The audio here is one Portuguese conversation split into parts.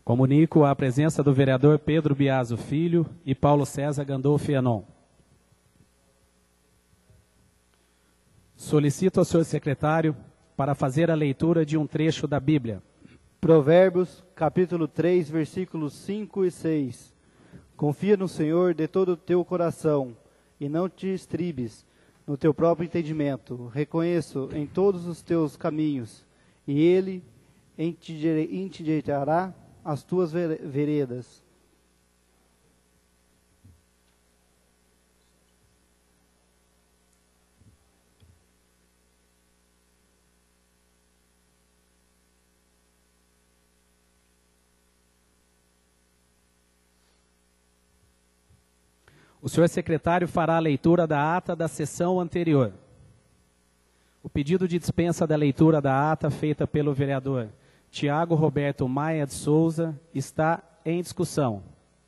Comunico a presença do vereador Pedro Biaso Filho e Paulo César Gandolfi Anon. Solicito ao senhor secretário para fazer a leitura de um trecho da Bíblia. Provérbios, capítulo 3, versículos 5 e 6. Confia no Senhor de todo o teu coração, e não te estribes no teu próprio entendimento. Reconheço em todos os teus caminhos, e Ele endireitará as tuas veredas. O senhor secretário fará a leitura da ata da sessão anterior. O pedido de dispensa da leitura da ata feita pelo vereador Tiago Roberto Maia de Souza está em discussão.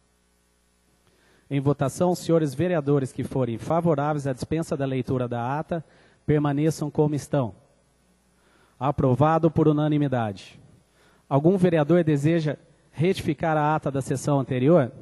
Em votação, os senhores vereadores que forem favoráveis à dispensa da leitura da ata, permaneçam como estão. Aprovado por unanimidade. Algum vereador deseja retificar a ata da sessão anterior?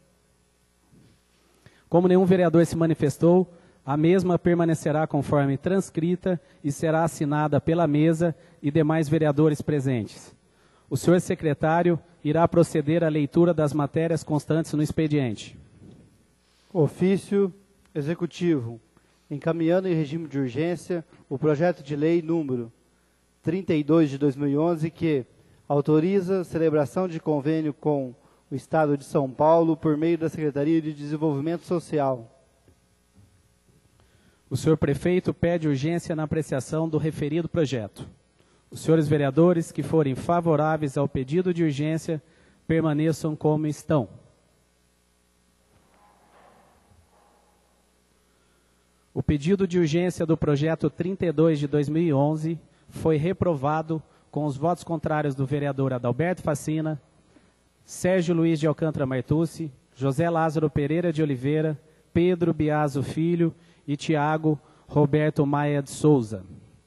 Como nenhum vereador se manifestou, a mesma permanecerá conforme transcrita e será assinada pela mesa e demais vereadores presentes. O senhor secretário irá proceder à leitura das matérias constantes no expediente. Ofício executivo. Encaminhando em regime de urgência o projeto de lei número 32 de 2011, que autoriza a celebração de convênio com o Estado de São Paulo por meio da Secretaria de Desenvolvimento Social. O senhor prefeito pede urgência na apreciação do referido projeto. Os senhores vereadores que forem favoráveis ao pedido de urgência permaneçam como estão. O pedido de urgência do projeto 32 de 2011 foi reprovado com os votos contrários do vereador Adalberto Facina, Sérgio Luiz de Alcântara Martucci, José Lázaro Pereira de Oliveira, Pedro Biaso Filho e Tiago Roberto Maia de Souza.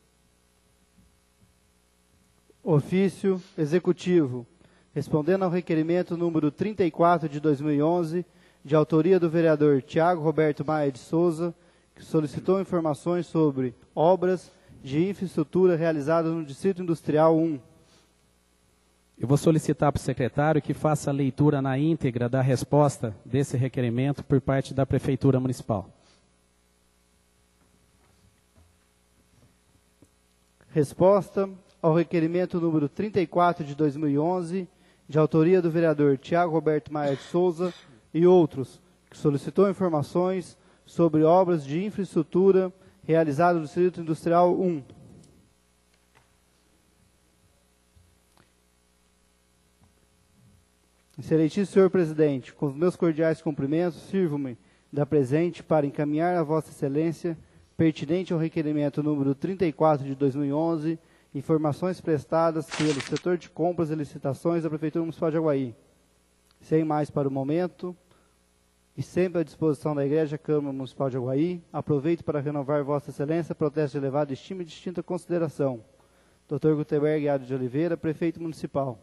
Ofício executivo. Respondendo ao requerimento número 34 de 2011, de autoria do vereador Tiago Roberto Maia de Souza, que solicitou informações sobre obras de infraestrutura realizadas no Distrito Industrial 1. Eu vou solicitar para o secretário que faça a leitura na íntegra da resposta desse requerimento por parte da Prefeitura Municipal. Resposta ao requerimento número 34 de 2011, de autoria do vereador Tiago Roberto Maia de Souza e outros, que solicitou informações sobre obras de infraestrutura realizadas no Distrito Industrial 1. Excelentíssimo senhor presidente, com os meus cordiais cumprimentos, sirvo-me da presente para encaminhar a vossa excelência, pertinente ao requerimento número 34 de 2011, informações prestadas pelo setor de compras e licitações da Prefeitura Municipal de Aguaí. Sem mais para o momento, e sempre à disposição da Igreja Câmara Municipal de Aguaí, aproveito para renovar vossa excelência, protesto de elevada estima e distinta consideração. Dr. Gutenberg Ado de Oliveira, Prefeito Municipal.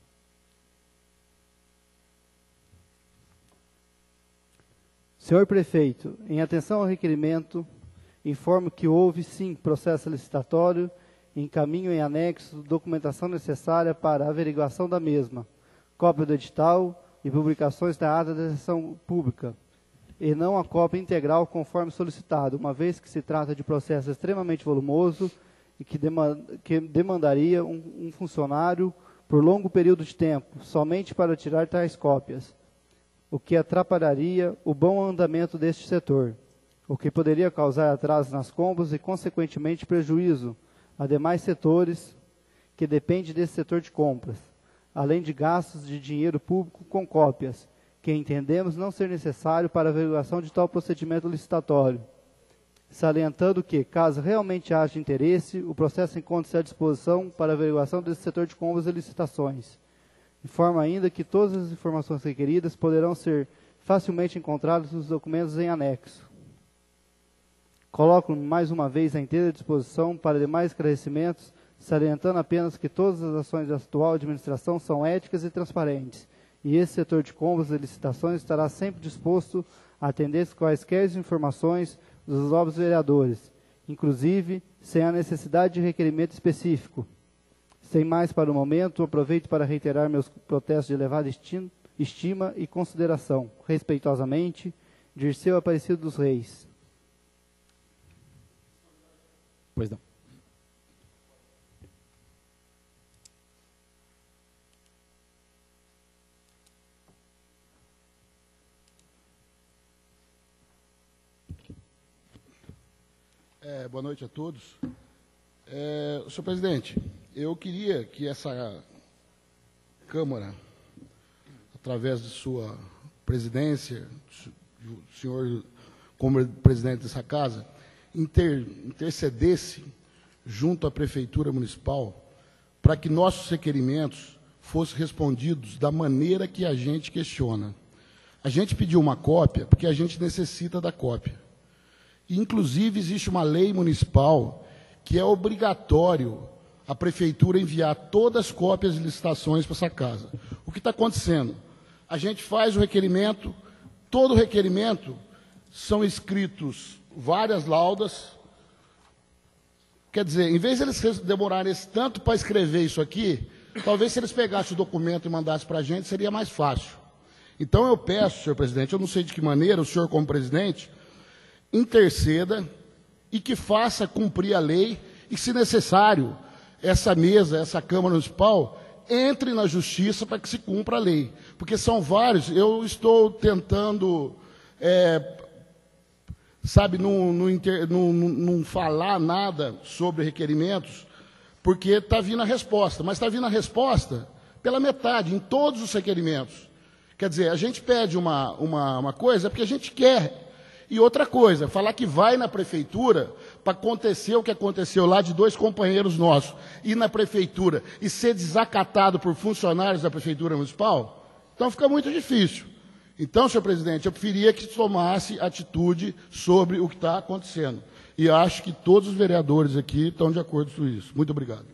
Senhor Prefeito, em atenção ao requerimento, informo que houve, sim, processo licitatório e encaminho em anexo documentação necessária para a averiguação da mesma, cópia do edital e publicações da ata da sessão pública, e não a cópia integral conforme solicitado, uma vez que se trata de processo extremamente volumoso e que demandaria um funcionário por longo período de tempo, somente para tirar tais cópias, o que atrapalharia o bom andamento deste setor, o que poderia causar atrasos nas compras e, consequentemente, prejuízo a demais setores que dependem desse setor de compras, além de gastos de dinheiro público com cópias, que entendemos não ser necessário para a averiguação de tal procedimento licitatório, salientando que, caso realmente haja interesse, o processo encontra-se à disposição para a averiguação desse setor de compras e licitações. Informa ainda que todas as informações requeridas poderão ser facilmente encontradas nos documentos em anexo. Coloco mais uma vez à inteira disposição para demais esclarecimentos salientando apenas que todas as ações da atual administração são éticas e transparentes, e esse setor de compras e licitações estará sempre disposto a atender quaisquer informações dos novos vereadores, inclusive sem a necessidade de requerimento específico. Sem mais para o momento, aproveito para reiterar meus protestos de elevada estima e consideração. Respeitosamente, Dirceu Aparecido dos Reis. Pois não. Boa noite a todos. Senhor presidente, eu queria que essa Câmara, através de sua presidência, do senhor como presidente dessa casa, intercedesse junto à Prefeitura Municipal para que nossos requerimentos fossem respondidos da maneira que a gente questiona. A gente pediu uma cópia porque a gente necessita da cópia. Inclusive, existe uma lei municipal que é obrigatório a Prefeitura enviar todas as cópias de licitações para essa casa. O que está acontecendo? A gente faz o requerimento, todo o requerimento são escritos várias laudas. Quer dizer, em vez de eles demorarem esse tanto para escrever isso aqui, talvez se eles pegassem o documento e mandassem para a gente, seria mais fácil. Então eu peço, senhor presidente, eu não sei de que maneira, o senhor como presidente, interceda e que faça cumprir a lei e, se necessário, essa mesa, essa Câmara Municipal, entre na Justiça para que se cumpra a lei. Porque são vários, eu estou tentando, não falar nada sobre requerimentos, porque está vindo a resposta, mas está vindo a resposta pela metade, em todos os requerimentos. Quer dizer, a gente pede uma coisa porque a gente quer. E outra coisa, falar que vai na Prefeitura para acontecer o que aconteceu lá de 2 companheiros nossos, ir na Prefeitura e ser desacatado por funcionários da Prefeitura Municipal, então fica muito difícil. Então, senhor presidente, eu preferia que tomasse atitude sobre o que está acontecendo. E acho que todos os vereadores aqui estão de acordo com isso. Muito obrigado.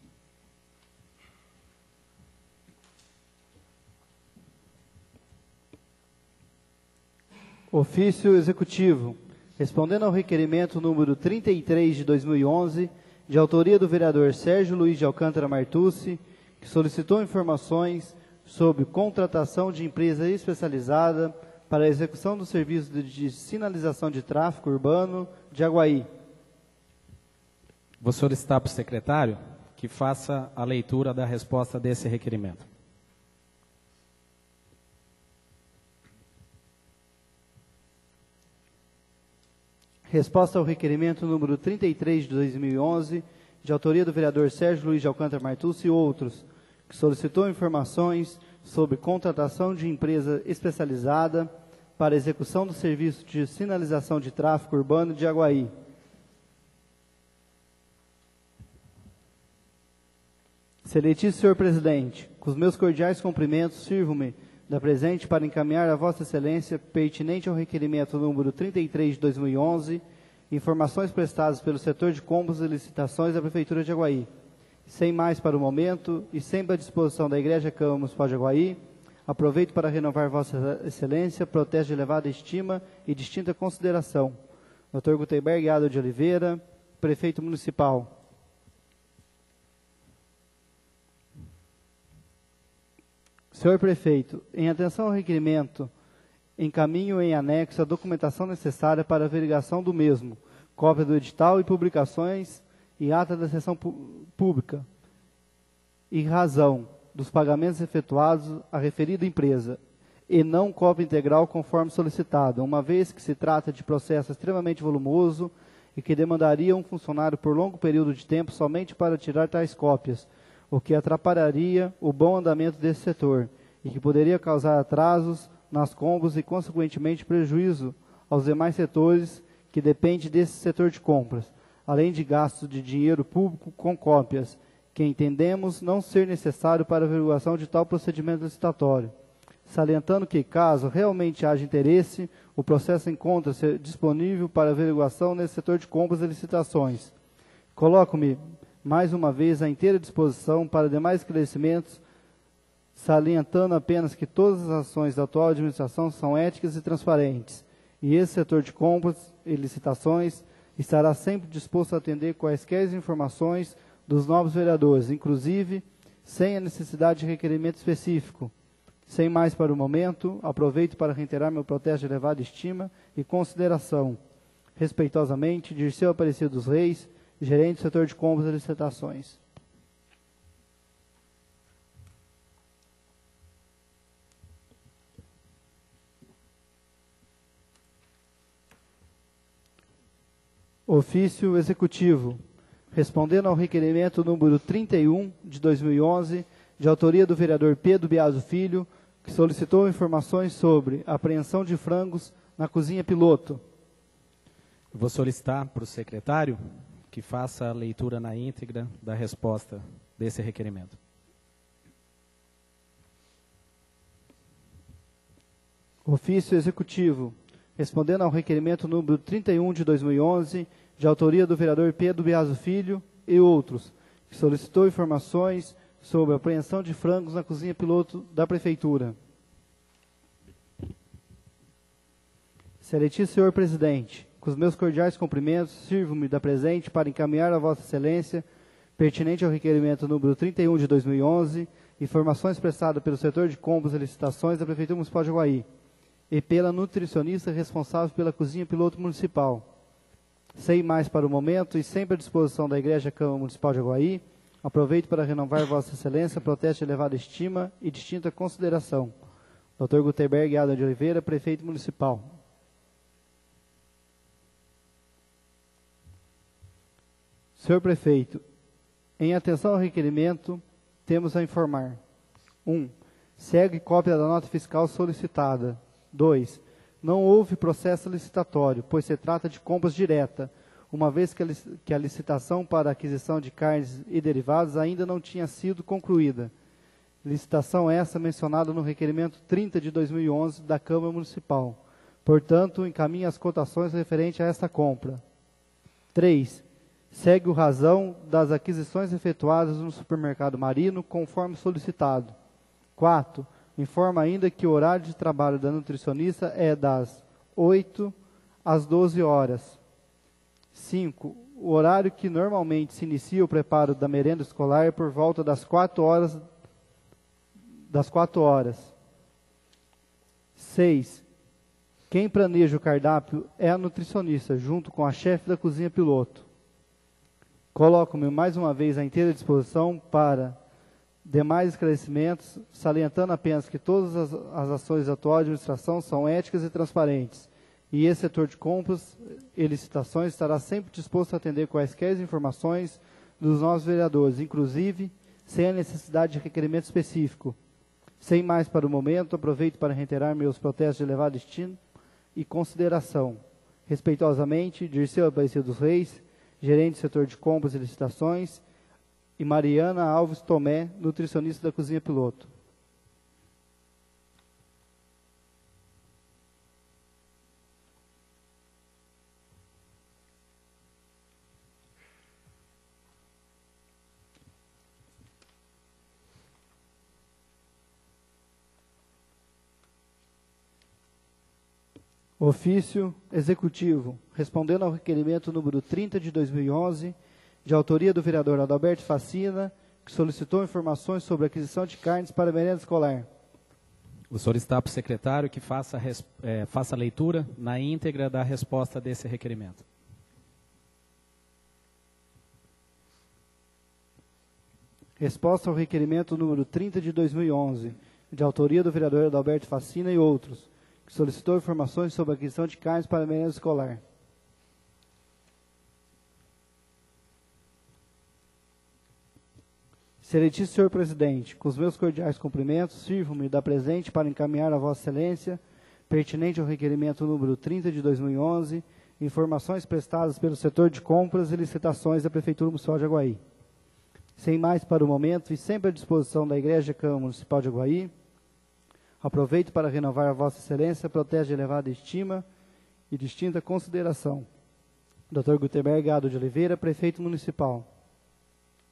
Ofício Executivo. Respondendo ao requerimento número 33 de 2011, de autoria do vereador Sérgio Luiz de Alcântara Martucci, que solicitou informações sobre contratação de empresa especializada para a execução do serviço de sinalização de tráfego urbano de Aguaí. Vou solicitar para o secretário que faça a leitura da resposta desse requerimento. Resposta ao requerimento número 33 de 2011, de autoria do vereador Sérgio Luiz de Alcântara Martucci e outros, que solicitou informações sobre contratação de empresa especializada para a execução do serviço de sinalização de tráfego urbano de Aguaí. Excelentíssimo senhor presidente, com os meus cordiais cumprimentos, sirvo-me da presente para encaminhar a Vossa Excelência, pertinente ao requerimento número 33 de 2011, informações prestadas pelo setor de compras e licitações da Prefeitura de Aguaí. Sem mais para o momento, e sempre à disposição da Igreja Câmara Municipal de Aguaí, aproveito para renovar Vossa Excelência, protesto de elevada estima e distinta consideração. Dr. Gutenberg Ado de Oliveira, Prefeito Municipal. Senhor Prefeito, em atenção ao requerimento, encaminho em anexo a documentação necessária para a averiguação do mesmo, cópia do edital e publicações e ata da sessão pública, e razão dos pagamentos efetuados à referida empresa, e não cópia integral conforme solicitado, uma vez que se trata de processo extremamente volumoso e que demandaria um funcionário por longo período de tempo somente para tirar tais cópias, o que atrapalharia o bom andamento desse setor e que poderia causar atrasos nas compras e, consequentemente, prejuízo aos demais setores que dependem desse setor de compras, além de gastos de dinheiro público com cópias, que entendemos não ser necessário para a averiguação de tal procedimento licitatório. Salientando que, caso realmente haja interesse, o processo encontra-se disponível para averiguação nesse setor de compras e licitações. Coloco-me mais uma vez à inteira disposição para demais esclarecimentos, salientando apenas que todas as ações da atual administração são éticas e transparentes, e esse setor de compras e licitações estará sempre disposto a atender quaisquer informações dos novos vereadores, inclusive sem a necessidade de requerimento específico. Sem mais para o momento, aproveito para reiterar meu protesto de elevada estima e consideração. Respeitosamente, Dirceu Aparecido dos Reis, gerente do setor de compras e licitações. Ofício executivo. Respondendo ao requerimento número 31 de 2011, de autoria do vereador Pedro Biaso Filho, que solicitou informações sobre apreensão de frangos na cozinha piloto. Eu vou solicitar para o secretário que faça a leitura na íntegra da resposta desse requerimento. Ofício executivo. Respondendo ao requerimento número 31 de 2011, de autoria do vereador Pedro Biaso Filho e outros, que solicitou informações sobre a apreensão de frangos na cozinha piloto da Prefeitura. Excelentíssimo senhor presidente, com os meus cordiais cumprimentos, sirvo-me da presente para encaminhar a Vossa Excelência, pertinente ao requerimento número 31 de 2011, informações prestadas pelo setor de compras e licitações da Prefeitura Municipal de Jaguari e pela nutricionista responsável pela cozinha piloto municipal. Sem mais para o momento e sempre à disposição da Igreja Câmara Municipal de Jaguari, aproveito para renovar Vossa Excelência, protesto de elevada estima e distinta consideração. Dr. Gutenberg Adam de Oliveira, Prefeito Municipal. Senhor Prefeito, em atenção ao requerimento, temos a informar. 1. Segue cópia da nota fiscal solicitada. 2. Não houve processo licitatório, pois se trata de compras direta, uma vez que a licitação para a aquisição de carnes e derivados ainda não tinha sido concluída. Licitação essa mencionada no requerimento 30 de 2011 da Câmara Municipal. Portanto, encaminha as cotações referentes a esta compra. 3. Segue o razão das aquisições efetuadas no supermercado Marino, conforme solicitado. 4. Informa ainda que o horário de trabalho da nutricionista é das 8 às 12 horas. 5. O horário que normalmente se inicia o preparo da merenda escolar é por volta das 4 horas. 6. Quem planeja o cardápio é a nutricionista, junto com a chefe da cozinha piloto. Coloco-me mais uma vez à inteira disposição para demais esclarecimentos, salientando apenas que todas as ações da atual administração são éticas e transparentes, e esse setor de compras e licitações estará sempre disposto a atender quaisquer informações dos nossos vereadores, inclusive sem a necessidade de requerimento específico. Sem mais para o momento, aproveito para reiterar meus protestos de elevado estima e consideração. Respeitosamente, Dirceu Aparecido dos Reis, gerente do setor de compras e licitações, e Mariana Alves Tomé, nutricionista da cozinha piloto. Ofício executivo. Respondendo ao requerimento número 30 de 2011, de autoria do vereador Adalberto Facina, que solicitou informações sobre a aquisição de carnes para merenda escolar. Vou solicitar para o secretário que faça a leitura na íntegra da resposta desse requerimento. Resposta ao requerimento número 30 de 2011, de autoria do vereador Adalberto Facina e outros, que solicitou informações sobre a aquisição de carnes para merenda escolar. Excelentíssimo senhor presidente, com os meus cordiais cumprimentos, sirvo-me da presente para encaminhar a Vossa Excelência, pertinente ao requerimento número 30 de 2011, informações prestadas pelo setor de compras e licitações da Prefeitura Municipal de Jaguari. Sem mais para o momento e sempre à disposição da Igreja Câmara Municipal de Jaguari, aproveito para renovar a Vossa Excelência, protesto de elevada estima e distinta consideração. Dr. Gutenberg Adam de Oliveira, Prefeito Municipal.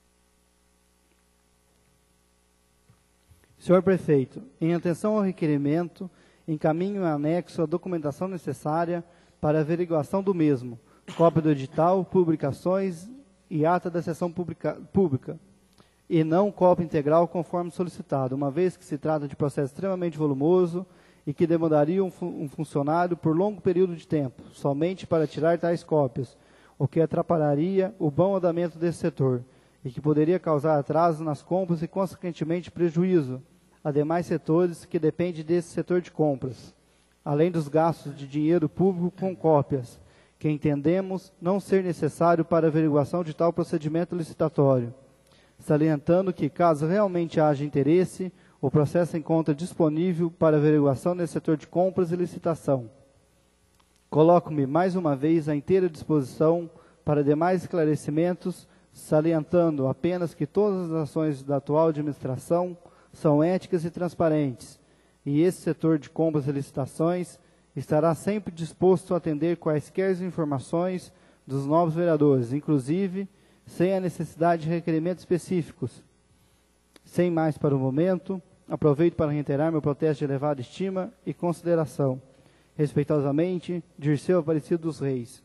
Senhor Prefeito, em atenção ao requerimento, encaminho em anexo a documentação necessária para averiguação do mesmo, cópia do edital, publicações e ata da sessão pública, e não cópia integral conforme solicitado, uma vez que se trata de processo extremamente volumoso e que demandaria um funcionário por longo período de tempo, somente para tirar tais cópias, o que atrapalharia o bom andamento desse setor, e que poderia causar atraso nas compras e, consequentemente, prejuízo a demais setores que dependem desse setor de compras, além dos gastos de dinheiro público com cópias, que entendemos não ser necessário para averiguação de tal procedimento licitatório, salientando que, caso realmente haja interesse, o processo se encontra disponível para averiguação nesse setor de compras e licitação. Coloco-me mais uma vez à inteira disposição para demais esclarecimentos, salientando apenas que todas as ações da atual administração são éticas e transparentes, e esse setor de compras e licitações estará sempre disposto a atender quaisquer informações dos novos vereadores, inclusive sem a necessidade de requerimentos específicos. Sem mais para o momento, aproveito para reiterar meu protesto de elevada estima e consideração. Respeitosamente, Dirceu Aparecido dos Reis.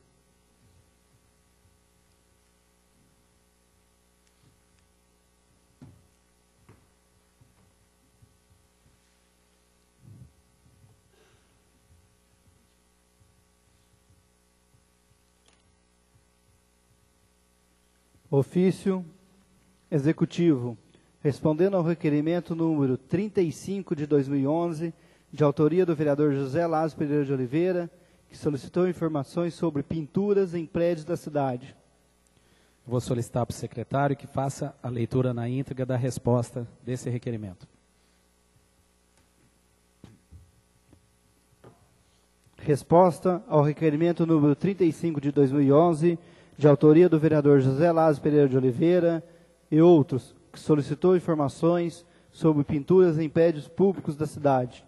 Ofício Executivo. Respondendo ao requerimento número 35 de 2011, de autoria do vereador José Lázaro Pereira de Oliveira, que solicitou informações sobre pinturas em prédios da cidade. Vou solicitar para o secretário que faça a leitura na íntegra da resposta desse requerimento. Resposta ao requerimento número 35 de 2011, de autoria do vereador José Lázaro Pereira de Oliveira e outros, que solicitou informações sobre pinturas em prédios públicos da cidade.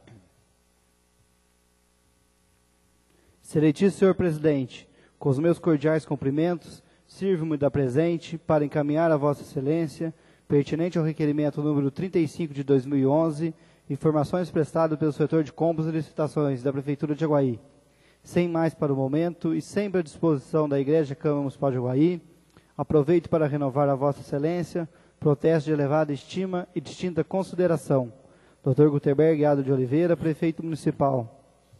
Excelentíssimo senhor presidente, com os meus cordiais cumprimentos, sirvo-me da presente para encaminhar a vossa excelência, pertinente ao requerimento número 35 de 2011, informações prestadas pelo setor de compras e licitações da Prefeitura de Jaguaí. Sem mais para o momento e sempre à disposição da Igreja Câmara Municipal de Jaguaí, aproveito para renovar a vossa excelência, protesto de elevada estima e distinta consideração. Dr. Gutenberg Ado de Oliveira, Prefeito Municipal.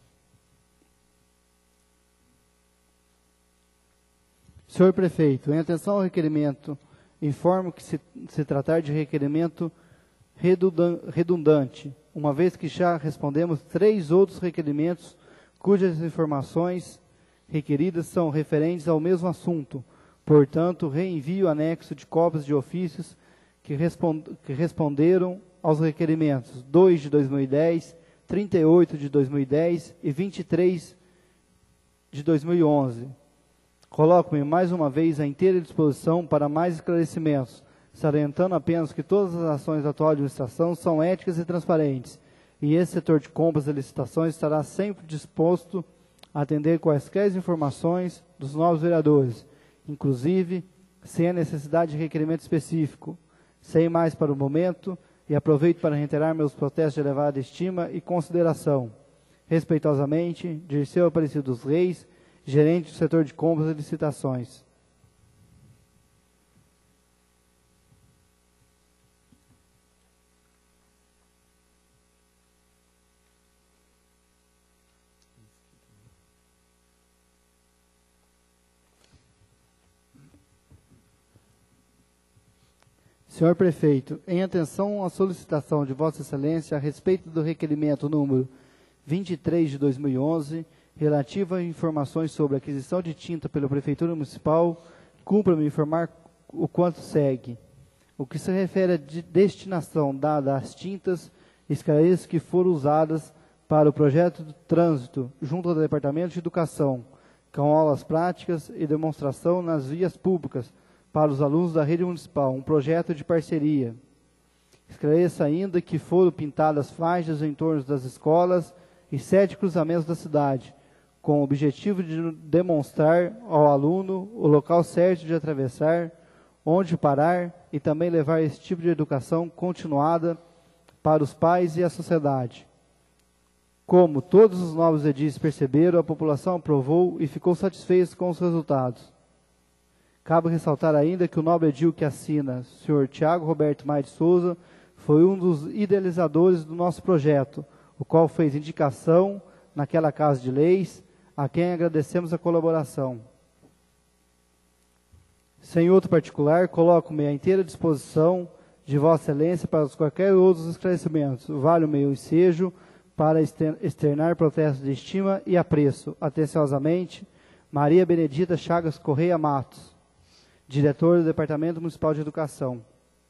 Senhor Prefeito, em atenção ao requerimento, informo que se tratar de requerimento redundante, uma vez que já respondemos 3 outros requerimentos cujas informações requeridas são referentes ao mesmo assunto. Portanto, reenvio anexo de cópias de ofícios que responderam aos requerimentos 2 de 2010, 38 de 2010 e 23 de 2011. Coloco-me mais uma vez à inteira disposição para mais esclarecimentos, salientando apenas que todas as ações da atual administração são éticas e transparentes, e esse setor de compras e licitações estará sempre disposto a atender quaisquer informações dos novos vereadores, inclusive sem a necessidade de requerimento específico. Sem mais para o momento, e aproveito para reiterar meus protestos de elevada estima e consideração. Respeitosamente, Dirceu Aparecido dos Reis, gerente do setor de compras e licitações. Senhor Prefeito, em atenção à solicitação de Vossa Excelência a respeito do requerimento número 23 de 2011, relativo a informações sobre aquisição de tinta pela Prefeitura Municipal, cumpra-me informar o quanto segue. O que se refere à destinação dada às tintas, esclareço que foram usadas para o projeto de trânsito junto ao Departamento de Educação, com aulas práticas e demonstração nas vias públicas, para os alunos da rede municipal, um projeto de parceria. Esclareça ainda que foram pintadas faixas em torno das escolas e 7 cruzamentos da cidade, com o objetivo de demonstrar ao aluno o local certo de atravessar, onde parar e também levar esse tipo de educação continuada para os pais e a sociedade. Como todos os novos edis perceberam, a população aprovou e ficou satisfeita com os resultados. Cabe ressaltar ainda que o nobre edil que assina, Sr. Tiago Roberto Maia de Souza, foi um dos idealizadores do nosso projeto, o qual fez indicação naquela Casa de Leis, a quem agradecemos a colaboração. Sem outro particular, coloco-me à inteira disposição de Vossa Excelência para qualquer outros esclarecimentos. Vale o meu ensejo para externar protestos de estima e apreço. Atenciosamente, Maria Benedita Chagas Correia Matos, diretor do Departamento Municipal de Educação.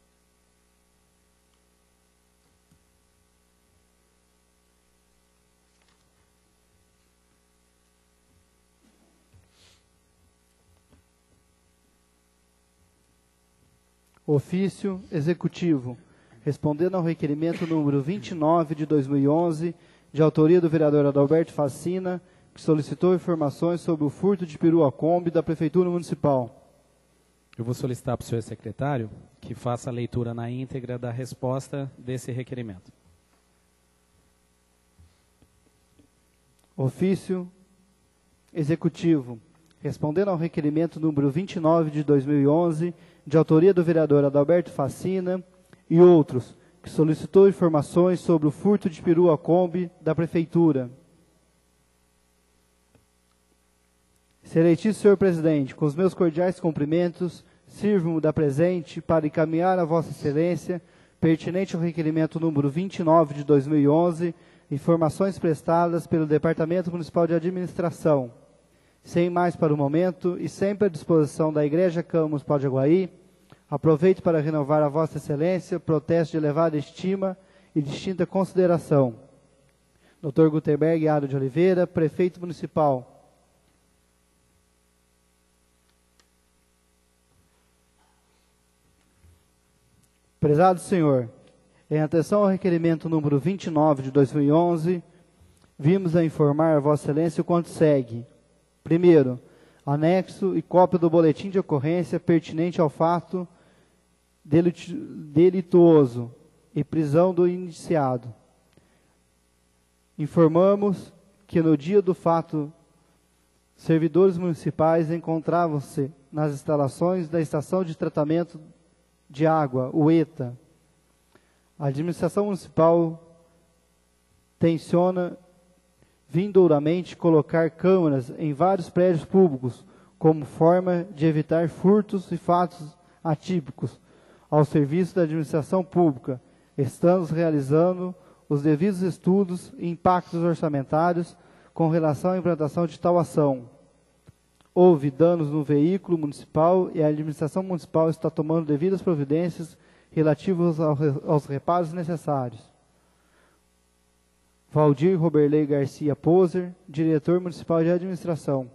Ofício executivo. Respondendo ao requerimento número 29 de 2011, de autoria do vereador Adalberto Facina, que solicitou informações sobre o furto de peru à Kombi da Prefeitura Municipal. Eu vou solicitar para o senhor secretário que faça a leitura na íntegra da resposta desse requerimento. Ofício executivo. Respondendo ao requerimento número 29 de 2011, de autoria do vereador Adalberto Facina e outros, que solicitou informações sobre o furto de peru à Kombi da Prefeitura. Excelentíssimo senhor presidente, com os meus cordiais cumprimentos, sirvo-me da presente para encaminhar a Vossa Excelência, pertinente ao requerimento número 29 de 2011, informações prestadas pelo Departamento Municipal de Administração. Sem mais para o momento e sempre à disposição da Igreja Câmara Municipal de Aguaí, aproveito para renovar a Vossa Excelência protesto de elevada estima e distinta consideração. Dr. Gutenberg Ado de Oliveira, Prefeito Municipal. Prezado senhor, em atenção ao requerimento número 29 de 2011, vimos a informar a Vossa Excelência o quanto segue. Primeiro, anexo e cópia do boletim de ocorrência pertinente ao fato delituoso e prisão do indiciado. Informamos que no dia do fato, servidores municipais encontravam-se nas instalações da Estação de Tratamento de Água, UETA. A administração municipal tenciona vindouramente colocar câmeras em vários prédios públicos como forma de evitar furtos e fatos atípicos ao serviço da administração pública. Estamos realizando os devidos estudos e impactos orçamentários com relação à implantação de tal ação. Houve danos no veículo municipal e a administração municipal está tomando devidas providências relativas aos reparos necessários. Valdir Roberley Garcia Poser, diretor municipal de administração.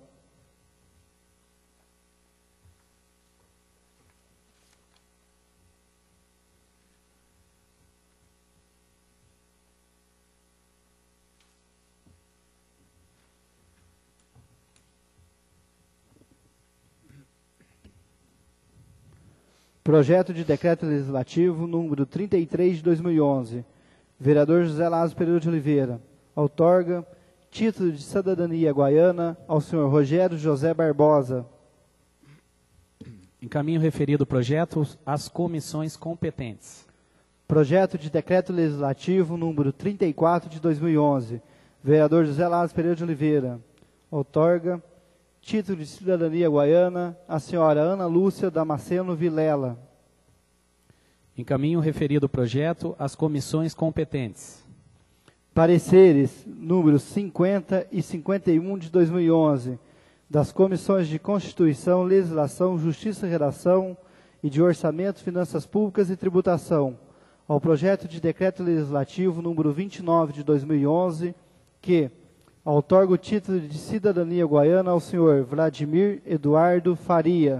Projeto de Decreto Legislativo número 33 de 2011. Vereador José Lázaro Pereira de Oliveira. Outorga título de cidadania guaiana ao senhor Rogério José Barbosa. Encaminho referido projeto às comissões competentes. Projeto de Decreto Legislativo número 34 de 2011. Vereador José Lázaro Pereira de Oliveira. Outorga título de cidadania guaiana à senhora Ana Lúcia Damasceno Vilela. Encaminho referido projeto às comissões competentes. Pareceres números 50 e 51 de 2011, das comissões de Constituição, Legislação, Justiça e Redação e de Orçamento, Finanças Públicas e Tributação, ao projeto de Decreto Legislativo número 29 de 2011, que outorga o título de cidadania guaiana ao senhor Vladimir Eduardo Faria.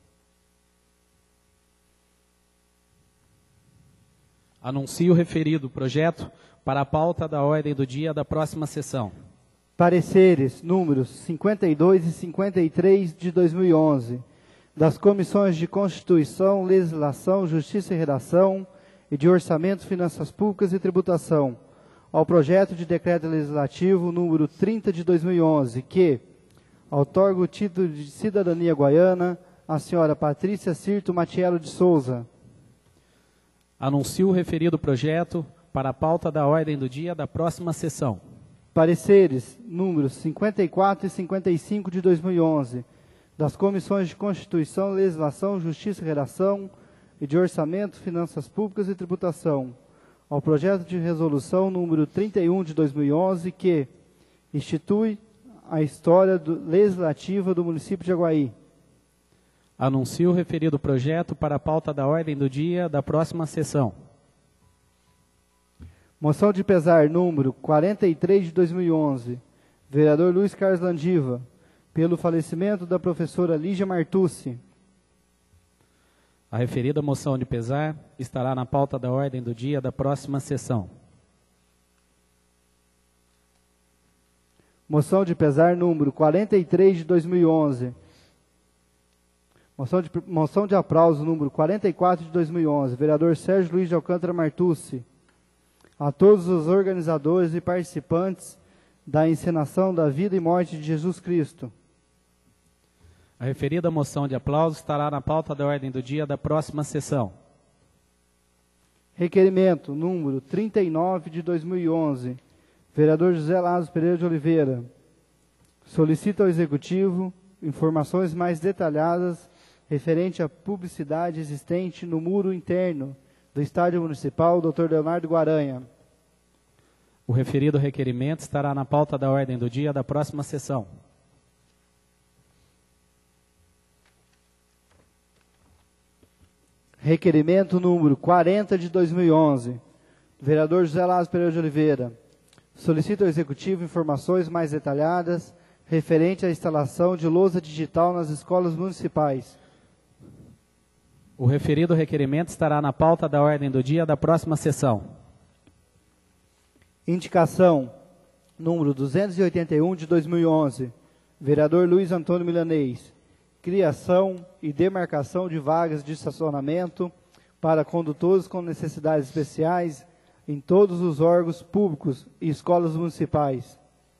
Anuncio o referido projeto para a pauta da ordem do dia da próxima sessão. Pareceres números 52 e 53 de 2011, das comissões de Constituição, Legislação, Justiça e Redação e de Orçamento, Finanças Públicas e Tributação, ao projeto de decreto legislativo número 30 de 2011, que outorga o título de cidadania guaiana à senhora Patrícia Cirto Matiello de Souza. Anuncio o referido projeto para a pauta da ordem do dia da próxima sessão. Pareceres números 54 e 55 de 2011, das Comissões de Constituição, Legislação, Justiça e Redação e de Orçamento, Finanças Públicas e Tributação, ao projeto de resolução número 31 de 2011, que institui a história legislativa do município de Aguaí. Anuncio o referido projeto para a pauta da ordem do dia da próxima sessão. Moção de pesar número 43 de 2011, vereador Luiz Carlos Landiva, pelo falecimento da professora Lígia Martucci. A referida moção de pesar estará na pauta da ordem do dia da próxima sessão. Moção de pesar número 43 de 2011. Moção de aplauso número 44 de 2011, vereador Sérgio Luiz de Alcântara Martucci. A todos os organizadores e participantes da encenação da vida e morte de Jesus Cristo. A referida moção de aplauso estará na pauta da ordem do dia da próxima sessão. Requerimento número 39 de 2011, vereador José Lázaro Pereira de Oliveira. Solicita ao Executivo informações mais detalhadas referente à publicidade existente no muro interno do Estádio Municipal Dr. Leonardo Guaranha. O referido requerimento estará na pauta da ordem do dia da próxima sessão. Requerimento número 40 de 2011, vereador José Lázaro Pereira de Oliveira. Solicita ao Executivo informações mais detalhadas referente à instalação de lousa digital nas escolas municipais. O referido requerimento estará na pauta da ordem do dia da próxima sessão. Indicação número 281 de 2011, vereador Luiz Antônio Milanês. Criação e demarcação de vagas de estacionamento para condutores com necessidades especiais em todos os órgãos públicos e escolas municipais.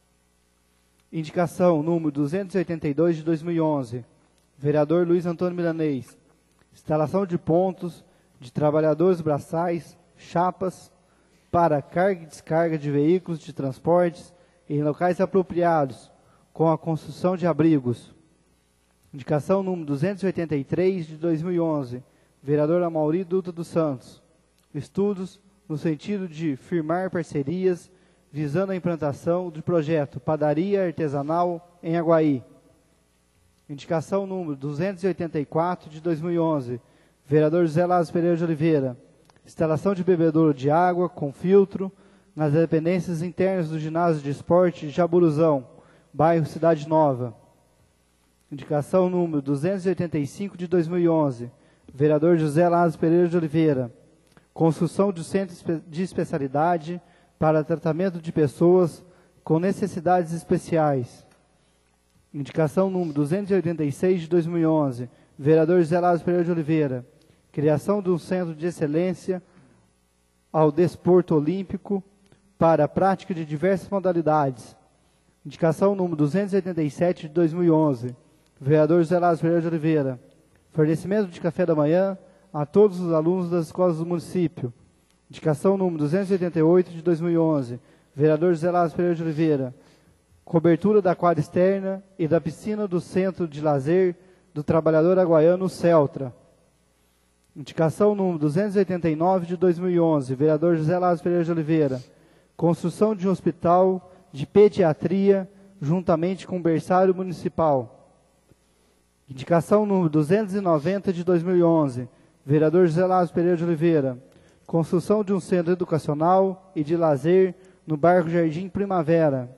Indicação número 282 de 2011, vereador Luiz Antônio Milanês. Instalação de pontos de trabalhadores braçais, chapas, para carga e descarga de veículos de transportes em locais apropriados, com a construção de abrigos. Indicação número 283 de 2011, vereador Amaury Dutra dos Santos. Estudos no sentido de firmar parcerias visando a implantação do projeto Padaria Artesanal em Aguaí. Indicação número 284 de 2011, vereador José Lázaro Pereira de Oliveira. Instalação de bebedouro de água com filtro nas dependências internas do ginásio de esporte de Jaburuzão, bairro Cidade Nova. Indicação número 285 de 2011, vereador José Lázaro Pereira de Oliveira. Construção de centro de especialidade para tratamento de pessoas com necessidades especiais. Indicação número 286 de 2011, vereador José Lázaro Pereira de Oliveira. Criação de um centro de excelência ao desporto olímpico para a prática de diversas modalidades. Indicação número 287 de 2011, vereador José Lázaro Pereira de Oliveira. Fornecimento de café da manhã a todos os alunos das escolas do município. Indicação número 288 de 2011, vereador José Lázaro Pereira de Oliveira. Cobertura da quadra externa e da piscina do Centro de Lazer do Trabalhador Aguaiano Celtra. Indicação número 289 de 2011, vereador José Lázaro Pereira de Oliveira. Construção de um hospital de pediatria juntamente com o berçário municipal. Indicação número 290 de 2011, vereador José Lázaro Pereira de Oliveira. Construção de um centro educacional e de lazer no bairro Jardim Primavera.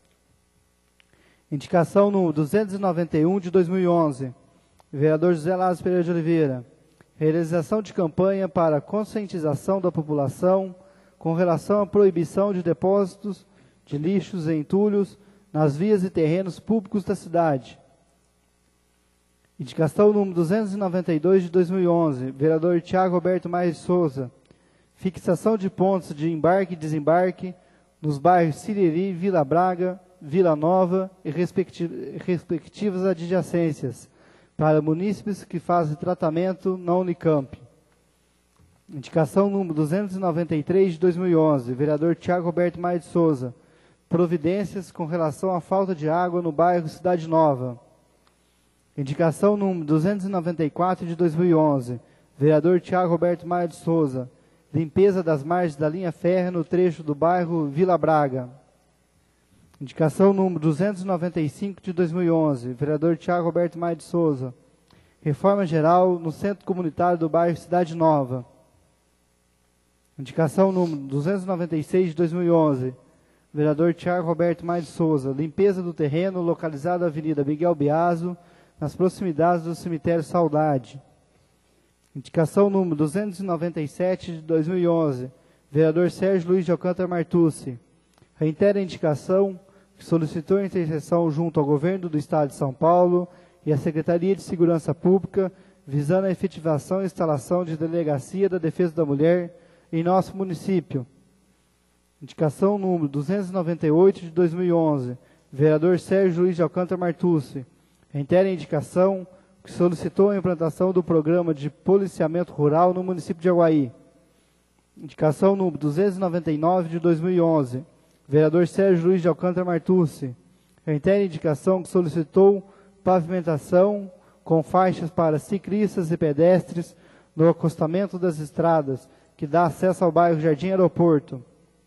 Indicação número 291 de 2011, vereador José Lázaro Pereira de Oliveira. Realização de campanha para conscientização da população com relação à proibição de depósitos de lixos e entulhos nas vias e terrenos públicos da cidade. Indicação número 292 de 2011, vereador Tiago Roberto Maia de Souza. fixação de pontos de embarque e desembarque nos bairros Siriri, Vila Braga, Vila Nova e respectivas adjacências, para munícipes que fazem tratamento na Unicamp. Indicação número 293 de 2011, vereador Tiago Roberto Maia de Souza. Providências com relação à falta de água no bairro Cidade Nova. Indicação número 294 de 2011, vereador Tiago Roberto Maia de Souza. Limpeza das margens da linha férrea no trecho do bairro Vila Braga. Indicação número 295 de 2011, vereador Tiago Roberto Maia de Souza. Reforma geral no centro comunitário do bairro Cidade Nova. Indicação número 296 de 2011, vereador Tiago Roberto Maia de Souza. Limpeza do terreno localizado na Avenida Miguel Biaso, nas proximidades do cemitério Saudade. Indicação número 297 de 2011, vereador Sérgio Luiz de Alcântara Martucci. Reitera a indicação que solicitou a intercessão junto ao Governo do Estado de São Paulo e à Secretaria de Segurança Pública, visando a efetivação e instalação de Delegacia da Defesa da Mulher em nosso município. Indicação número 298 de 2011, vereador Sérgio Luiz de Alcântara Martucci. Reitera a indicação que solicitou a implantação do programa de policiamento rural no município de Aguaí. Indicação número 299 de 2011, vereador Sérgio Luiz de Alcântara Martucci. Reitera a indicação que solicitou pavimentação com faixas para ciclistas e pedestres no acostamento das estradas, que dá acesso ao bairro Jardim Aeroporto.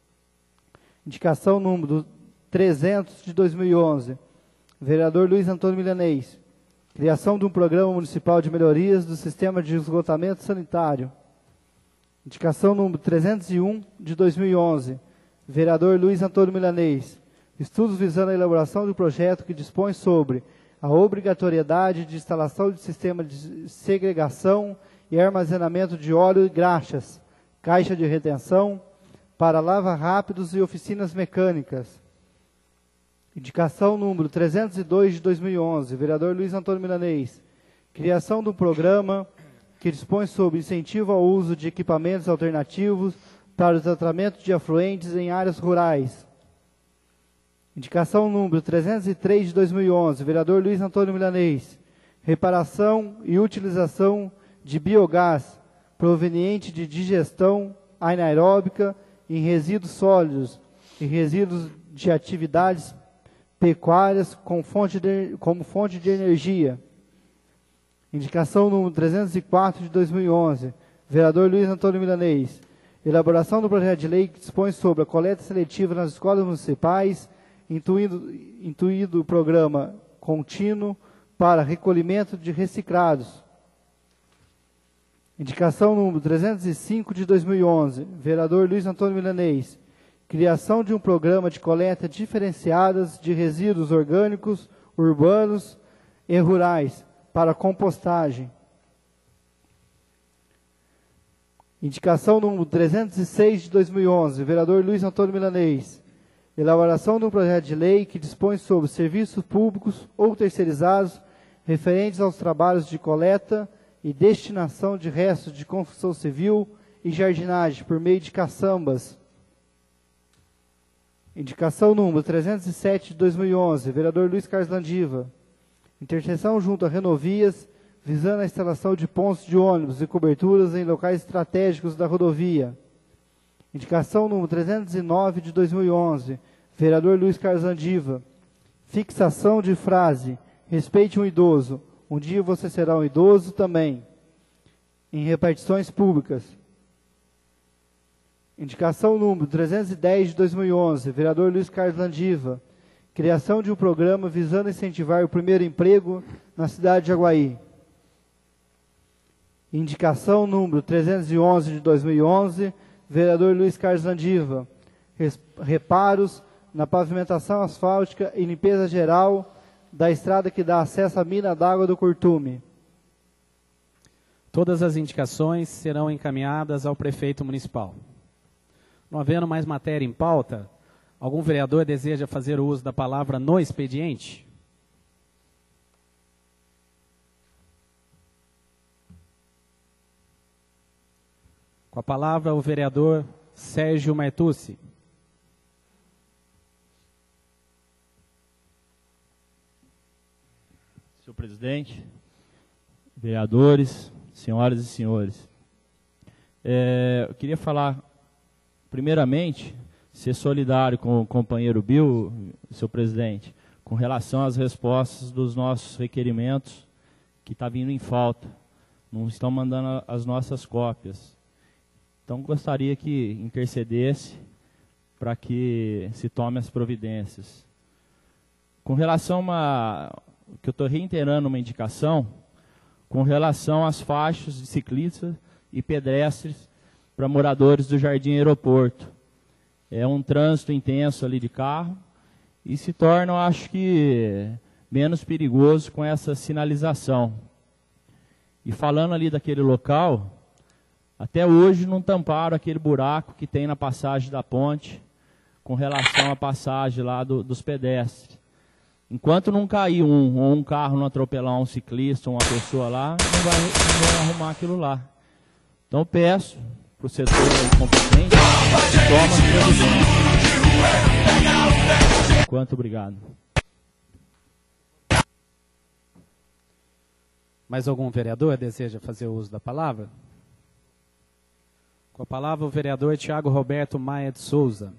Indicação número 300 de 2011, vereador Luiz Antônio Milanês. Criação de um programa municipal de melhorias do sistema de esgotamento sanitário. Indicação número 301 de 2011, vereador Luiz Antônio Milanês. Estudos visando a elaboração de um projeto que dispõe sobre a obrigatoriedade de instalação de sistema de segregação e armazenamento de óleo e graxas, caixa de retenção, para lava-rápidos e oficinas mecânicas. Indicação número 302 de 2011, vereador Luiz Antônio Milanês. Criação de um programa que dispõe sobre incentivo ao uso de equipamentos alternativos para o tratamento de afluentes em áreas rurais. Indicação número 303 de 2011, vereador Luiz Antônio Milanês. Reparação e utilização de biogás proveniente de digestão anaeróbica em resíduos sólidos e resíduos de atividades pecuárias como fonte de energia. Indicação número 304 de 2011, vereador Luiz Antônio Milanês. Elaboração do projeto de lei que dispõe sobre a coleta seletiva nas escolas municipais, intuído o programa contínuo para recolhimento de reciclados. Indicação número 305 de 2011, vereador Luiz Antônio Milanês. Criação de um programa de coleta diferenciadas de resíduos orgânicos, urbanos e rurais para compostagem. Indicação número 306 de 2011, vereador Luiz Antônio Milanês. Elaboração de um projeto de lei que dispõe sobre serviços públicos ou terceirizados referentes aos trabalhos de coleta e destinação de restos de construção civil e jardinagem por meio de caçambas. Indicação número 307 de 2011, vereador Luiz Carlos Landiva. Interseção junto a Renovias, visando a instalação de pontos de ônibus e coberturas em locais estratégicos da rodovia. Indicação número 309 de 2011, vereador Luiz Carlos Landiva. Fixação de frase, respeite um idoso, um dia você será um idoso também, em repartições públicas. Indicação número 310 de 2011, vereador Luiz Carlos Landiva. Criação de um programa visando incentivar o primeiro emprego na cidade de Aguaí. Indicação número 311 de 2011, vereador Luiz Carlos Landiva. Reparos na pavimentação asfáltica e limpeza geral da estrada que dá acesso à mina d'água do Curtume. Todas as indicações serão encaminhadas ao prefeito municipal. Não havendo mais matéria em pauta, algum vereador deseja fazer uso da palavra no expediente? Com a palavra, o vereador Sérgio Martucci. Senhor presidente, vereadores, senhoras e senhores, eu queria falar, primeiramente, ser solidário com o companheiro Bill, senhor presidente, com relação às respostas dos nossos requerimentos que está vindo em falta. Não estão mandando as nossas cópias. Então, gostaria que intercedesse para que se tome as providências. Com relação que eu estou reiterando uma indicação, com relação às faixas de ciclistas e pedestres para moradores do Jardim Aeroporto. É um trânsito intenso ali de carro e se torna, eu acho que, menos perigoso com essa sinalização. E falando ali daquele local, até hoje não tamparam aquele buraco que tem na passagem da ponte com relação à passagem lá dos pedestres. Enquanto não cair um carro não atropelar um ciclista, uma pessoa lá, não vai arrumar aquilo lá. Então eu peço para o setor competente que tome as providências. Enquanto, obrigado. Mais algum vereador deseja fazer uso da palavra? Com a palavra, o vereador Tiago Roberto Maia de Souza.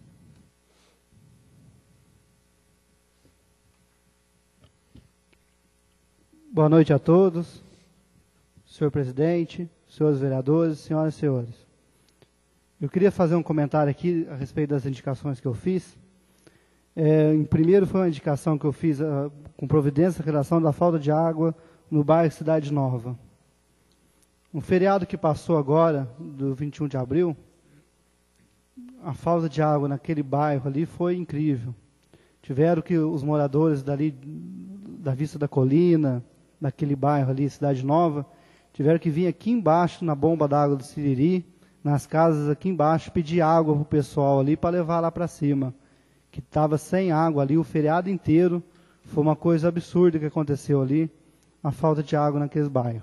Boa noite a todos, senhor presidente, senhores vereadores, senhoras e senhores. Eu queria fazer um comentário aqui a respeito das indicações que eu fiz. Em primeiro, foi uma indicação que eu fiz com providência em relação da falta de água no bairro Cidade Nova. Um feriado que passou agora, do 21 de abril, a falta de água naquele bairro ali foi incrível. Tiveram que os moradores dali, da Vista da Colina, daquele bairro ali, Cidade Nova, tiveram que vir aqui embaixo, na bomba d'água do Siriri, nas casas aqui embaixo, pedir água para o pessoal ali, para levar lá para cima. Que estava sem água ali o feriado inteiro. Foi uma coisa absurda que aconteceu ali, a falta de água naqueles bairros.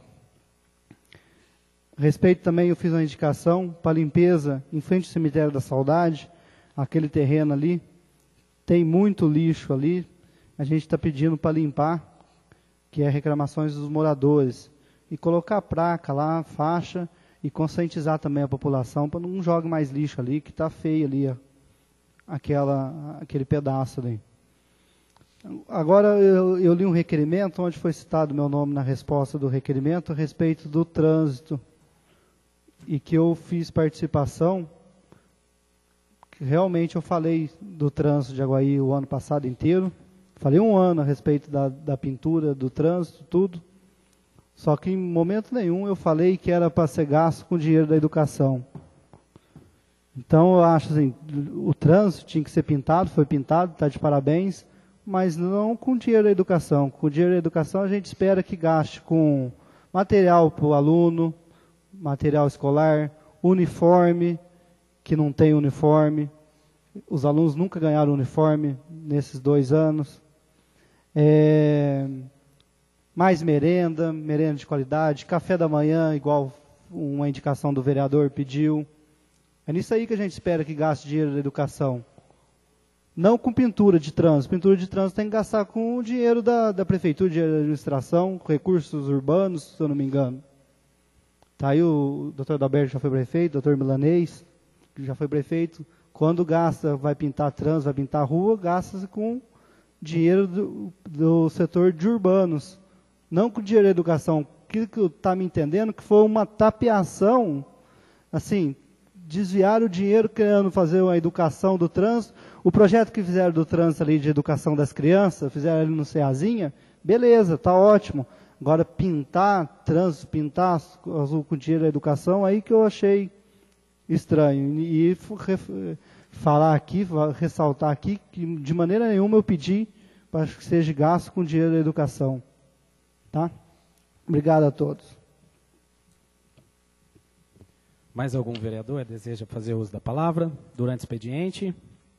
A respeito também, eu fiz uma indicação para limpeza em frente ao Cemitério da Saudade, aquele terreno ali, tem muito lixo ali, a gente está pedindo para limpar, que é reclamações dos moradores, e colocar placa lá, faixa, e conscientizar também a população para não jogue mais lixo ali, que está feio ali, aquele pedaço ali. Agora, eu li um requerimento, onde foi citado meu nome na resposta do requerimento, a respeito do trânsito, e que eu fiz participação, que realmente eu falei do trânsito de Aguaí o ano passado inteiro, falei um ano a respeito da pintura, do trânsito, tudo. Só que em momento nenhum eu falei que era para ser gasto com dinheiro da educação. Então eu acho assim, o trânsito tinha que ser pintado, foi pintado, está de parabéns, mas não com dinheiro da educação. Com dinheiro da educação a gente espera que gaste com material para o aluno, material escolar, uniforme, que não tem uniforme. Os alunos nunca ganharam uniforme nesses 2 anos. Mais merenda de qualidade, café da manhã, igual uma indicação do vereador pediu. É nisso aí que a gente espera que gaste dinheiro da educação. Não com pintura de trânsito. Pintura de trânsito tem que gastar com o dinheiro da prefeitura, dinheiro da administração, recursos urbanos, se eu não me engano. Está aí o doutor Adalberto já foi prefeito, doutor Milanês, que já foi prefeito. Quando gasta, vai pintar trânsito, vai pintar rua, gasta-se com dinheiro do setor de urbanos, não com dinheiro da educação. Que está me entendendo que foi uma tapeação, assim, desviar o dinheiro querendo fazer uma educação do trânsito. O projeto que fizeram do trânsito ali de educação das crianças, fizeram ali no Ceazinha, beleza, está ótimo. Agora pintar trânsito, pintar azul com dinheiro da educação, aí que eu achei estranho. E falar aqui, ressaltar aqui, que de maneira nenhuma eu pedi para que seja gasto com dinheiro da educação. Tá? Obrigado a todos. Mais algum vereador deseja fazer uso da palavra durante o expediente?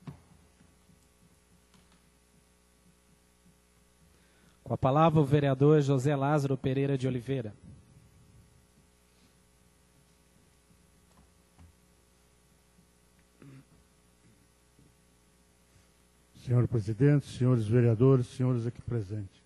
Com a palavra, o vereador José Lázaro Pereira de Oliveira. Senhor presidente, senhores vereadores, senhores aqui presentes.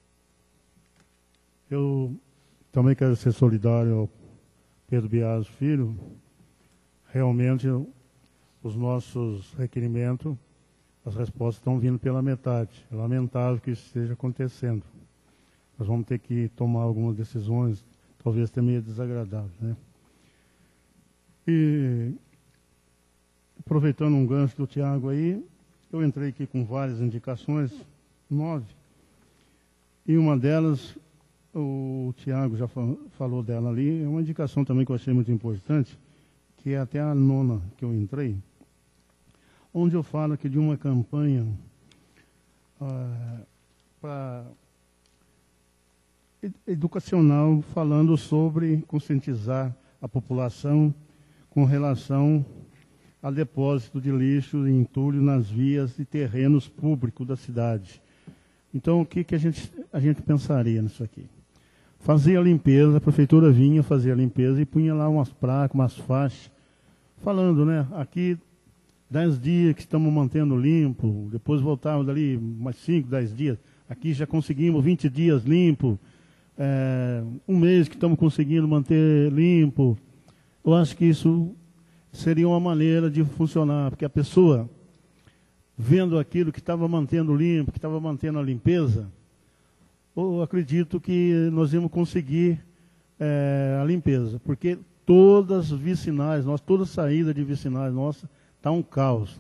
Eu também quero ser solidário ao Pedro Bias Filho. Realmente, os nossos requerimentos, as respostas estão vindo pela metade. É lamentável que isso esteja acontecendo. Nós vamos ter que tomar algumas decisões, talvez até meio desagradáveis, né? E, aproveitando um gancho do Tiago aí, eu entrei aqui com várias indicações, 9. E uma delas, o Tiago já falou dela ali, é uma indicação também que eu achei muito importante, que é até a 9ª que eu entrei, onde eu falo aqui de uma campanha educacional, falando sobre conscientizar a população com relação a depósito de lixo e entulho nas vias e terrenos públicos da cidade. Então, o que a gente pensaria nisso aqui? Fazia a limpeza, a prefeitura vinha fazer a limpeza e punha lá umas placas, umas faixas, falando, né, aqui 10 dias que estamos mantendo limpo, depois voltávamos dali mais 5, 10 dias, aqui já conseguimos 20 dias limpo, um mês que estamos conseguindo manter limpo. Eu acho que isso seria uma maneira de funcionar, porque a pessoa, vendo aquilo que estava mantendo limpo, que estava mantendo a limpeza, eu acredito que nós íamos conseguir a limpeza, porque todas as vicinais, toda saída de vicinais nossa está um caos.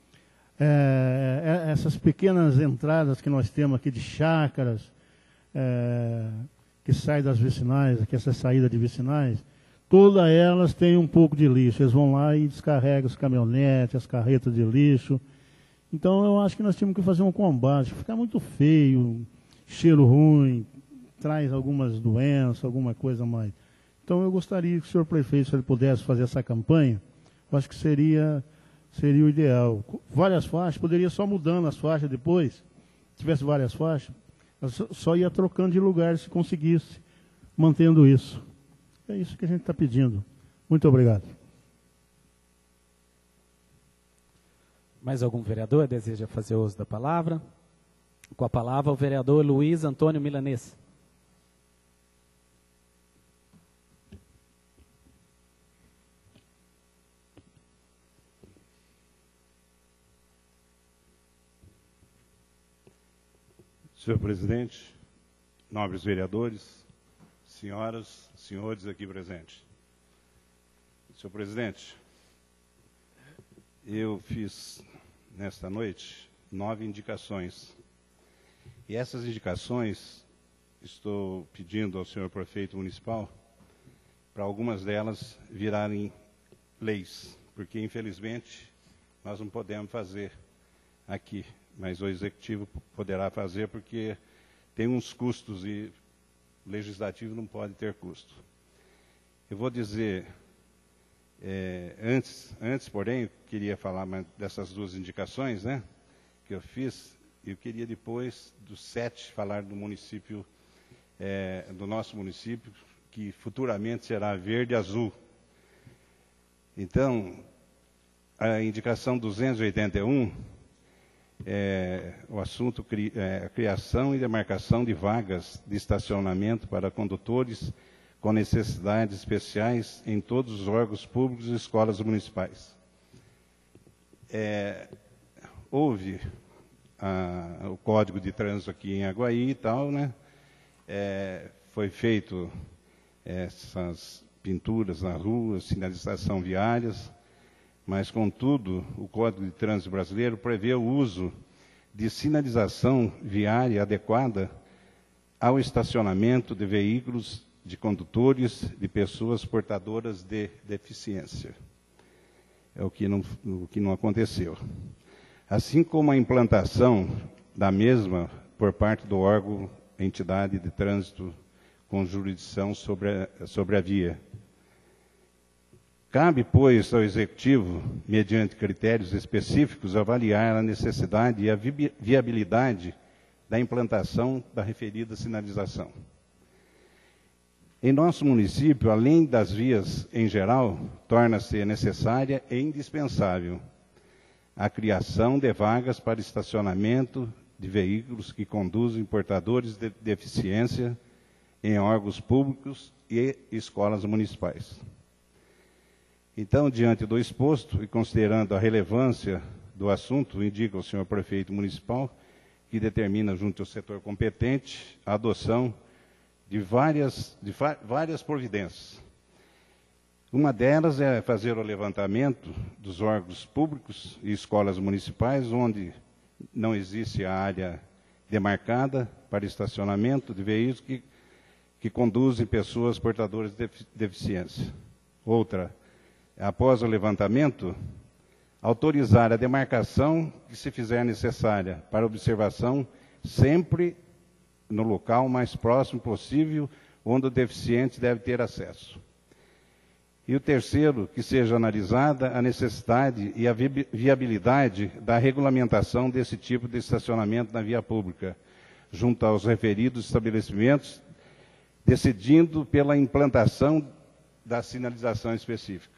Essas pequenas entradas que nós temos aqui de chácaras, que saem das vicinais, aqui essa saída de vicinais, todas elas têm um pouco de lixo. Eles vão lá e descarregam as caminhonetes, as carretas de lixo. Então eu acho que nós temos que fazer um combate. Fica muito feio, cheiro ruim, traz algumas doenças, alguma coisa mais. Então eu gostaria que o senhor prefeito, se ele pudesse fazer essa campanha, eu acho que seria o ideal. Várias faixas, poderia só mudando as faixas depois, se tivesse várias faixas, só ia trocando de lugar se conseguisse, mantendo isso. É isso que a gente está pedindo. Muito obrigado. Mais algum vereador deseja fazer uso da palavra? Com a palavra, o vereador Luiz Antônio Milanês. Senhor presidente, nobres vereadores, senhoras, senhores aqui presentes. Senhor presidente, eu fiz nesta noite 9 indicações. E essas indicações, estou pedindo ao senhor prefeito municipal para algumas delas virarem leis, porque infelizmente nós não podemos fazer aqui, mas o executivo poderá fazer porque tem uns custos e o legislativo não pode ter custo. Eu vou dizer, antes, porém, eu queria falar dessas 2 indicações, né, que eu fiz. Eu queria depois, dos 7, falar do município, do nosso município, que futuramente será verde e azul. Então, a indicação 281, o assunto a criação e demarcação de vagas de estacionamento para condutores com necessidades especiais em todos os órgãos públicos e escolas municipais. Houve o Código de Trânsito aqui em Aguaí e tal, né? Foi feito essas pinturas na rua, sinalização viárias, mas, contudo, o Código de Trânsito brasileiro prevê o uso de sinalização viária adequada ao estacionamento de veículos, de condutores, de pessoas portadoras de deficiência. É o que não aconteceu. Assim como a implantação da mesma por parte do órgão, entidade de trânsito com jurisdição sobre a via. Cabe, pois, ao Executivo, mediante critérios específicos, avaliar a necessidade e a viabilidade da implantação da referida sinalização. Em nosso município, além das vias em geral, torna-se necessária e indispensável a criação de vagas para estacionamento de veículos que conduzem portadores de deficiência em órgãos públicos e escolas municipais. Então, diante do exposto e considerando a relevância do assunto, indica ao senhor prefeito municipal que determina junto ao setor competente a adoção de várias providências. Uma delas é fazer o levantamento dos órgãos públicos e escolas municipais onde não existe a área demarcada para estacionamento de veículos que conduzem pessoas portadoras de deficiência. Outra, após o levantamento, autorizar a demarcação que se fizer necessária para observação sempre no local mais próximo possível onde o deficiente deve ter acesso. E o terceiro, que seja analisada a necessidade e a viabilidade da regulamentação desse tipo de estacionamento na via pública, junto aos referidos estabelecimentos, decidindo pela implantação da sinalização específica.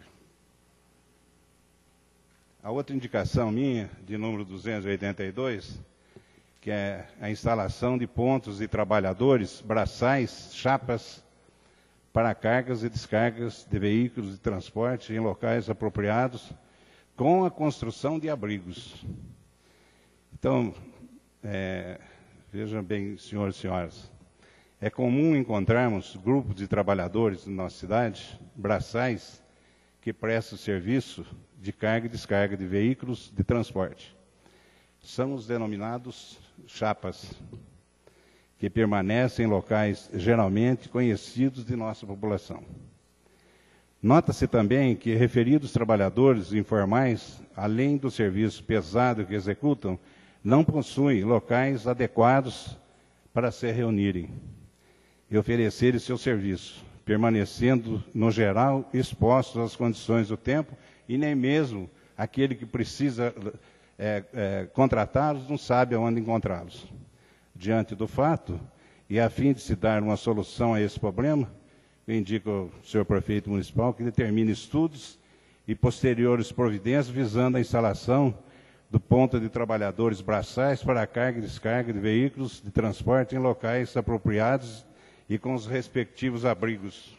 A outra indicação minha, de número 282, que é a instalação de pontos de trabalhadores, braçais, chapas, para cargas e descargas de veículos de transporte em locais apropriados, com a construção de abrigos. Então, vejam bem, senhores e senhoras, é comum encontrarmos grupos de trabalhadores na nossa cidade, braçais, que prestam serviço de carga e descarga de veículos de transporte. São os denominados chapas, que permanecem em locais geralmente conhecidos de nossa população. Nota-se também que referidos trabalhadores informais, além do serviço pesado que executam, não possuem locais adequados para se reunirem e oferecerem seu serviço, permanecendo, no geral, expostos às condições do tempo, e nem mesmo aquele que precisa contratá-los não sabe aonde encontrá-los. Diante do fato, e a fim de se dar uma solução a esse problema, eu indico ao senhor prefeito municipal que determine estudos e posteriores providências visando a instalação do ponto de trabalhadores braçais para a carga e descarga de veículos de transporte em locais apropriados e com os respectivos abrigos.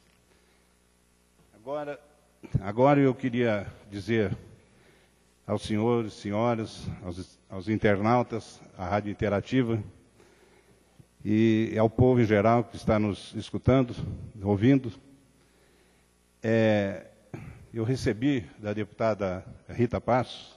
Agora eu queria dizer aos senhores, senhoras, aos internautas, à Rádio Interativa e ao povo em geral que está nos escutando, ouvindo. Eu recebi da deputada Rita Passos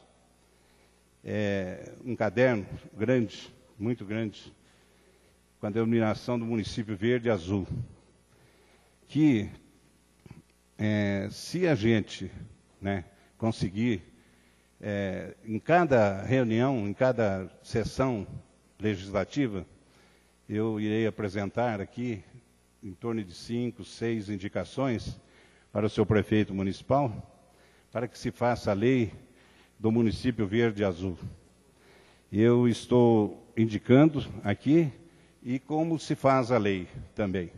um caderno grande, muito grande, com a denominação do município Verde e Azul, que se a gente conseguir, em cada reunião, em cada sessão legislativa, eu irei apresentar aqui em torno de 5, 6 indicações para o seu prefeito municipal, para que se faça a lei do município Verde e Azul. Eu estou indicando aqui e como se faz a lei também.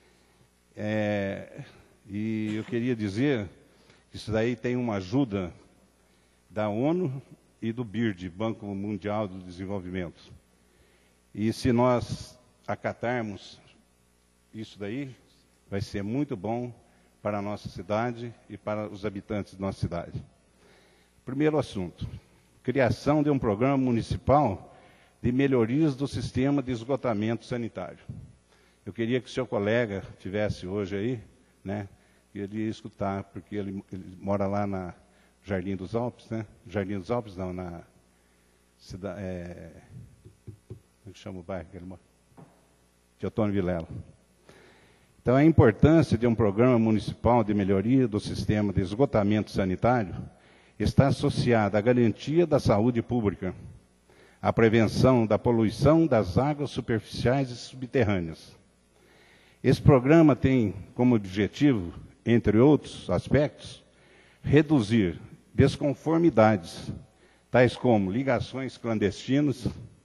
E eu queria dizer que isso daí tem uma ajuda da ONU e do BIRD, Banco Mundial do Desenvolvimento. E se nós acatarmos isso daí, vai ser muito bom para a nossa cidade e para os habitantes da nossa cidade. Primeiro assunto, criação de um programa municipal de melhorias do sistema de esgotamento sanitário. Eu queria que o seu colega tivesse hoje aí, que ele ia escutar, porque ele mora lá na Jardim dos Alpes, Jardim dos Alpes não, na cidade, como chama o bairro que ele mora? Teotônio Vilela. Então, a importância de um programa municipal de melhoria do sistema de esgotamento sanitário está associada à garantia da saúde pública, à prevenção da poluição das águas superficiais e subterrâneas. Esse programa tem como objetivo, entre outros aspectos, reduzir desconformidades, tais como ligações clandestinas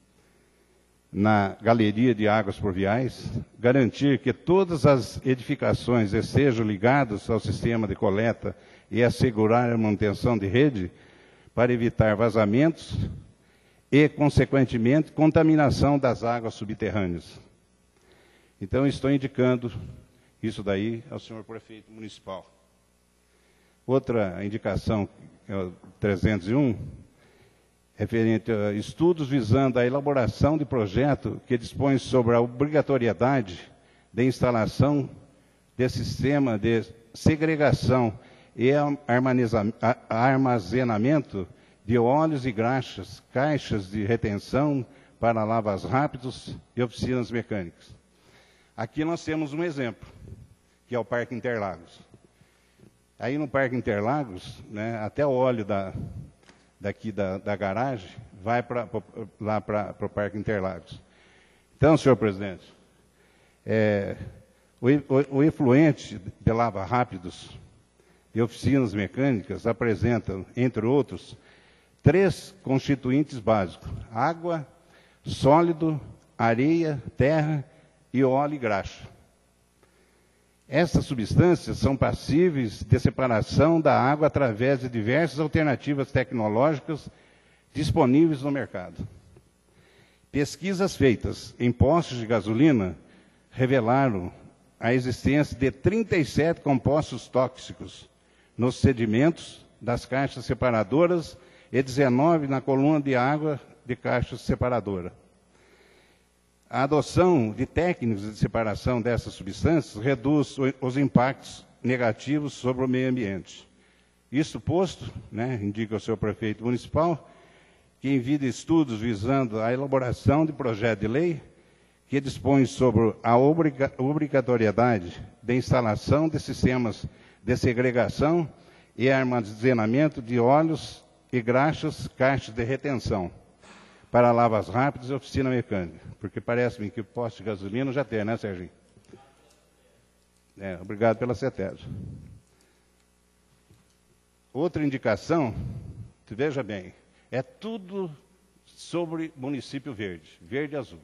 na galeria de águas pluviais, garantir que todas as edificações estejam ligadas ao sistema de coleta e assegurar a manutenção de rede, para evitar vazamentos e, consequentemente, contaminação das águas subterrâneas. Então, estou indicando isso daí ao senhor prefeito municipal. Outra indicação, é o 301, referente a estudos visando a elaboração de projeto que dispõe sobre a obrigatoriedade de instalação de sistema de segregação e armazenamento de óleos e graxas, caixas de retenção para lavas rápidos e oficinas mecânicas. Aqui nós temos um exemplo, que é o Parque Interlagos. Aí no Parque Interlagos, né, até o óleo daqui da garagem vai lá para o Parque Interlagos. Então, senhor presidente, o efluente de lava rápidos e oficinas mecânicas apresentam, entre outros, 3 constituintes básicos: água, sólido, areia, terra e óleo e graxa. Essas substâncias são passíveis de separação da água através de diversas alternativas tecnológicas disponíveis no mercado. Pesquisas feitas em postos de gasolina revelaram a existência de 37 compostos tóxicos nos sedimentos das caixas separadoras e 19 na coluna de água de caixa separadora. A adoção de técnicas de separação dessas substâncias reduz os impactos negativos sobre o meio ambiente. Isso posto, né, indica o senhor prefeito municipal, que envia estudos visando a elaboração de projeto de lei que dispõe sobre a obrigatoriedade de instalação de sistemas de segregação e armazenamento de óleos e graxas, caixas de retenção para lavas rápidas e oficina mecânica. Porque parece-me que o posto de gasolina já tem, né, Serginho? Obrigado pela CETESB. Outra indicação, veja bem, é tudo sobre município verde, verde e azul.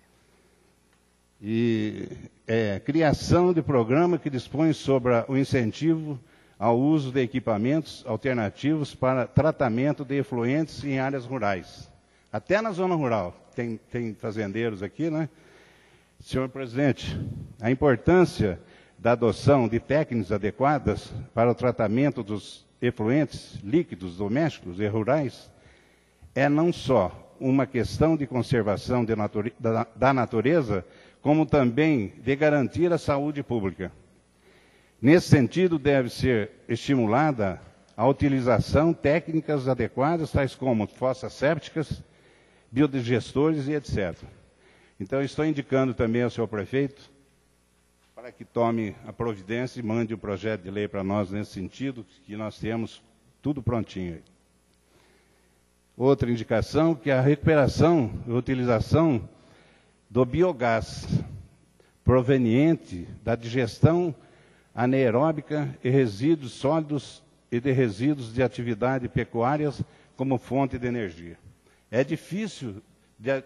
E criação de programa que dispõe sobre o incentivo ao uso de equipamentos alternativos para tratamento de efluentes em áreas rurais. Até na zona rural, tem fazendeiros aqui, né? Senhor presidente, a importância da adoção de técnicas adequadas para o tratamento dos efluentes líquidos domésticos e rurais é não só uma questão de conservação da natureza, como também de garantir a saúde pública. Nesse sentido, deve ser estimulada a utilização de técnicas adequadas, tais como fossas sépticas, biodigestores e etc. Então, estou indicando também ao senhor prefeito para que tome a providência e mande o projeto de lei para nós nesse sentido, que nós temos tudo prontinho aí. Outra indicação, que é a recuperação e utilização do biogás proveniente da digestão anaeróbica e resíduos sólidos e de resíduos de atividade pecuárias como fonte de energia. É difícil de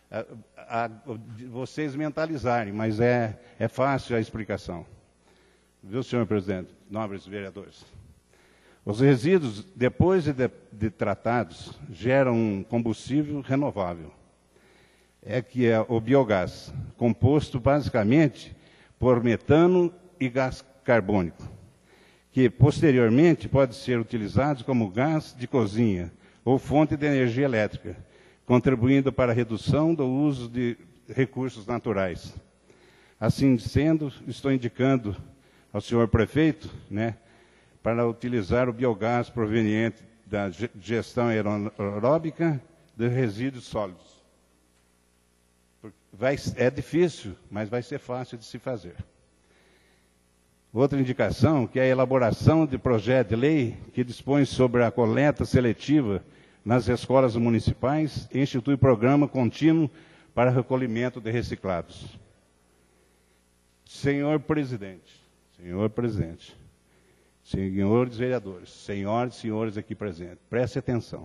vocês mentalizarem, mas é fácil a explicação. Viu, senhor presidente, nobres vereadores? Os resíduos, depois de tratados, geram um combustível renovável. Que é o biogás, composto basicamente por metano e gás carbônico, que posteriormente pode ser utilizado como gás de cozinha ou fonte de energia elétrica, contribuindo para a redução do uso de recursos naturais. Assim sendo, estou indicando ao senhor prefeito, né, para utilizar o biogás proveniente da gestão aeróbica de resíduos sólidos. É difícil, mas vai ser fácil de se fazer. Outra indicação, que é a elaboração de projeto de lei que dispõe sobre a coleta seletiva nas escolas municipais e institui programa contínuo para recolhimento de reciclados. Senhor presidente, senhores vereadores, senhoras e senhores aqui presentes, preste atenção.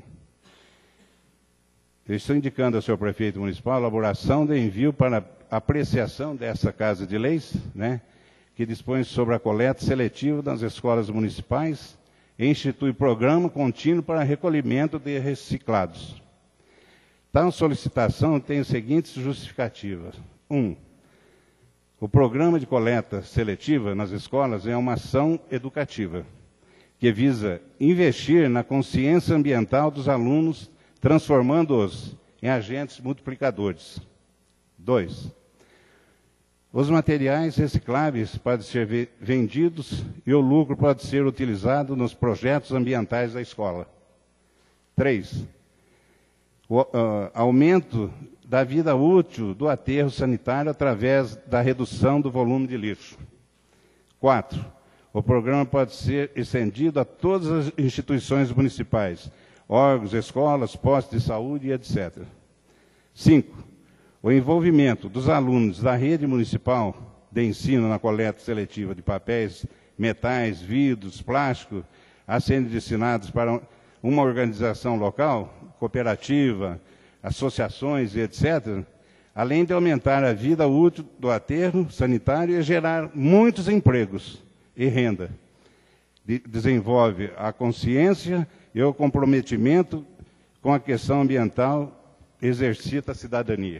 Eu estou indicando ao senhor prefeito municipal a elaboração de envio para apreciação dessa Casa de Leis, né, que dispõe sobre a coleta seletiva das escolas municipais e institui programa contínuo para recolhimento de reciclados. Tal solicitação tem as seguintes justificativas. 1. O programa de coleta seletiva nas escolas é uma ação educativa, que visa investir na consciência ambiental dos alunos, transformando-os em agentes multiplicadores. 2. Os materiais recicláveis podem ser vendidos e o lucro pode ser utilizado nos projetos ambientais da escola. 3. O aumento da vida útil do aterro sanitário através da redução do volume de lixo. 4. O programa pode ser estendido a todas as instituições municipais, órgãos, escolas, postos de saúde, etc. 5. O envolvimento dos alunos da rede municipal de ensino na coleta seletiva de papéis, metais, vidros, plástico, a serem destinados para uma organização local, cooperativa, associações e etc., além de aumentar a vida útil do aterro sanitário e gerar muitos empregos e renda. Desenvolve a consciência e o comprometimento com a questão ambiental, exercita a cidadania.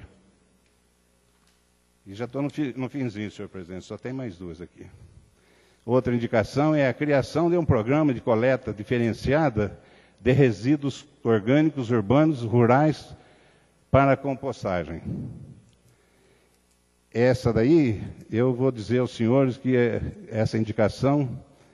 E já estou no finzinho, senhor presidente, só tem mais duas aqui. Outra indicação é a criação de um programa de coleta diferenciada de resíduos orgânicos urbanos, rurais, para a compostagem. Essa daí, eu vou dizer aos senhores que essa indicação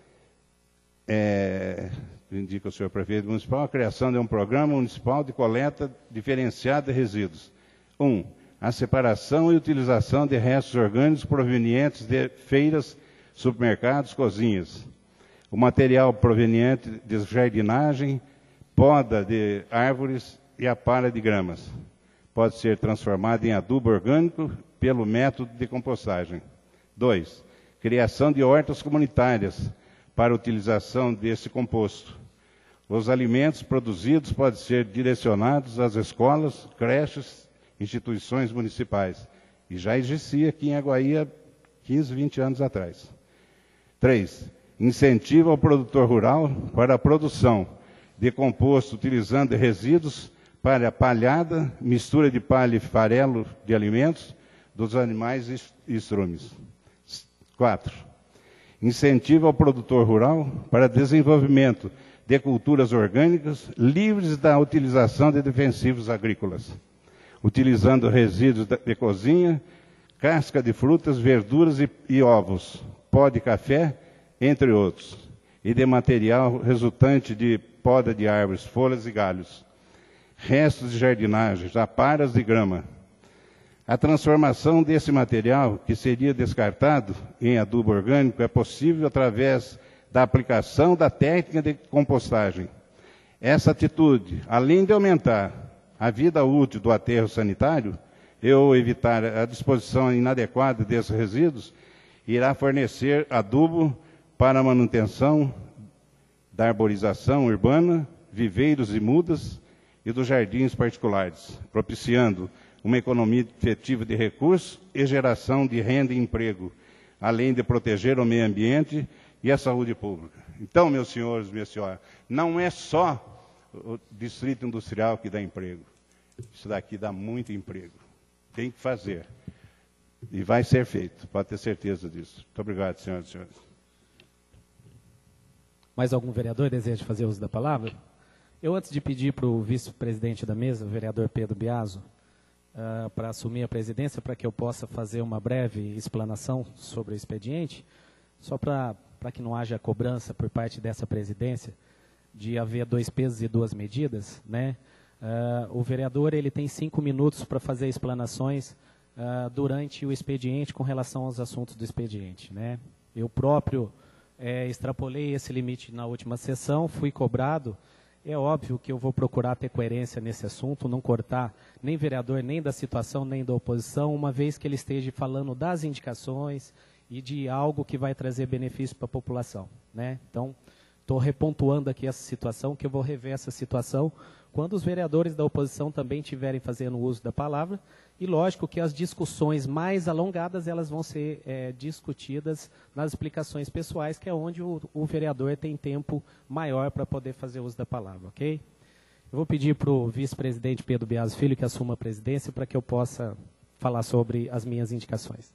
indica o senhor prefeito municipal, a criação de um programa municipal de coleta diferenciada de resíduos. 1. A separação e utilização de restos orgânicos provenientes de feiras, supermercados, cozinhas. O material proveniente de jardinagem, poda de árvores e a palha de gramas. Pode ser transformado em adubo orgânico pelo método de compostagem. 2. Criação de hortas comunitárias para utilização desse composto. Os alimentos produzidos podem ser direcionados às escolas, creches, instituições municipais. E já existia aqui em Aguaí há 15, 20 anos atrás. 3. Incentiva o produtor rural para a produção de composto utilizando resíduos para a palhada, mistura de palha e farelo de alimentos dos animais e estrumes. 4. Incentiva o produtor rural para desenvolvimento de culturas orgânicas livres da utilização de defensivos agrícolas, utilizando resíduos de cozinha, casca de frutas, verduras e ovos, pó de café, entre outros, e de material resultante de poda de árvores, folhas e galhos, restos de jardinagem, aparas de grama. A transformação desse material, que seria descartado em adubo orgânico, é possível através da aplicação da técnica de compostagem. Essa atitude, além de aumentar a vida útil do aterro sanitário ou evitar a disposição inadequada desses resíduos, irá fornecer adubo para a manutenção da arborização urbana, viveiros e mudas e dos jardins particulares, propiciando uma economia efetiva de recursos e geração de renda e emprego, além de proteger o meio ambiente e a saúde pública. Então, meus senhores, minha senhora, não é só o distrito industrial que dá emprego. Isso daqui dá muito emprego. Tem que fazer. E vai ser feito, pode ter certeza disso. Muito obrigado, senhoras e senhores. Mais algum vereador deseja fazer uso da palavra? Eu, antes de pedir para o vice-presidente da mesa, o vereador Pedro Biaso, para assumir a presidência, para que eu possa fazer uma breve explanação sobre o expediente, só para que não haja cobrança por parte dessa presidência de haver 2 pesos e 2 medidas, né? O vereador ele tem 5 minutos para fazer explanações durante o expediente com relação aos assuntos do expediente, né? Eu próprio extrapolei esse limite na última sessão, fui cobrado. É óbvio que eu vou procurar ter coerência nesse assunto, não cortar nem vereador, nem da situação, nem da oposição, uma vez que ele esteja falando das indicações e de algo que vai trazer benefício para a população, né? Então, Estou repontuando aqui essa situação, que eu vou rever essa situação quando os vereadores da oposição também estiverem fazendo uso da palavra. E lógico que as discussões mais alongadas, elas vão ser discutidas nas explicações pessoais, que é onde o vereador tem tempo maior para poder fazer uso da palavra, ok? Eu vou pedir para o vice-presidente Pedro Biasi Filho que assuma a presidência para que eu possa falar sobre as minhas indicações.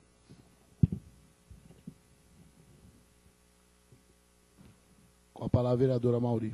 Com a palavra, a vereadora Mauri.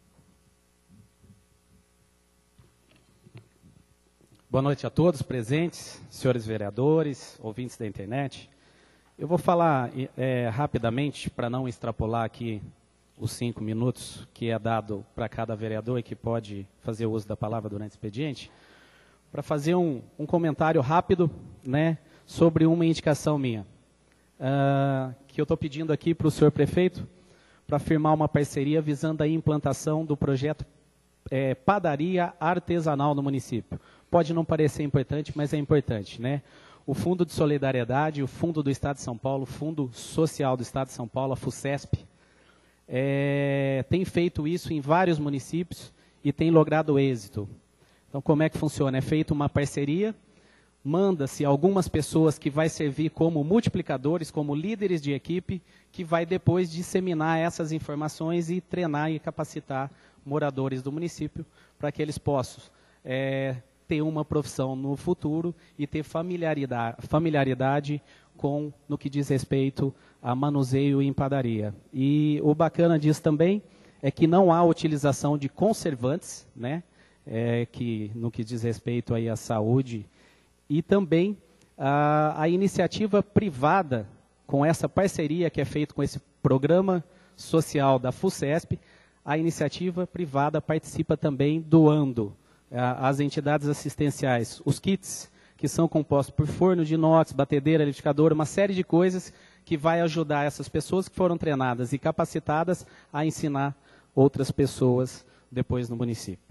Boa noite a todos presentes, senhores vereadores, ouvintes da internet. Eu vou falar rapidamente, para não extrapolar aqui os 5 minutos que é dado para cada vereador e que pode fazer uso da palavra durante o expediente, para fazer um comentário rápido, né, sobre uma indicação minha, que eu estou pedindo aqui para o senhor prefeito, para firmar uma parceria visando a implantação do projeto padaria artesanal no município. Pode não parecer importante, mas é importante, né? O Fundo de Solidariedade, o Fundo do Estado de São Paulo, o Fundo Social do Estado de São Paulo, a FUCESP, tem feito isso em vários municípios e tem logrado êxito. Então, como é que funciona? É feita uma parceria, manda-se algumas pessoas que vai servir como multiplicadores, como líderes de equipe, que vai depois disseminar essas informações e treinar e capacitar moradores do município para que eles possam ter uma profissão no futuro e ter familiaridade com no que diz respeito a manuseio em padaria. E o bacana disso também é que não há utilização de conservantes, né, que no que diz respeito aí à saúde, e também a iniciativa privada, com essa parceria que é feita com esse programa social da FUCESP, a iniciativa privada participa também doando às entidades assistenciais os kits, que são compostos por forno de inox, batedeira, liquidificador, uma série de coisas que vai ajudar essas pessoas que foram treinadas e capacitadas a ensinar outras pessoas depois no município.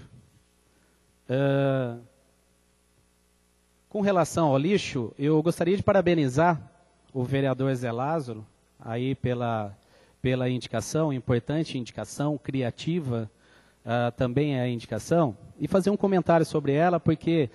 Com relação ao lixo, eu gostaria de parabenizar o vereador Zé Lázaro aí pela indicação, importante indicação, criativa também é a indicação, e fazer um comentário sobre ela, porque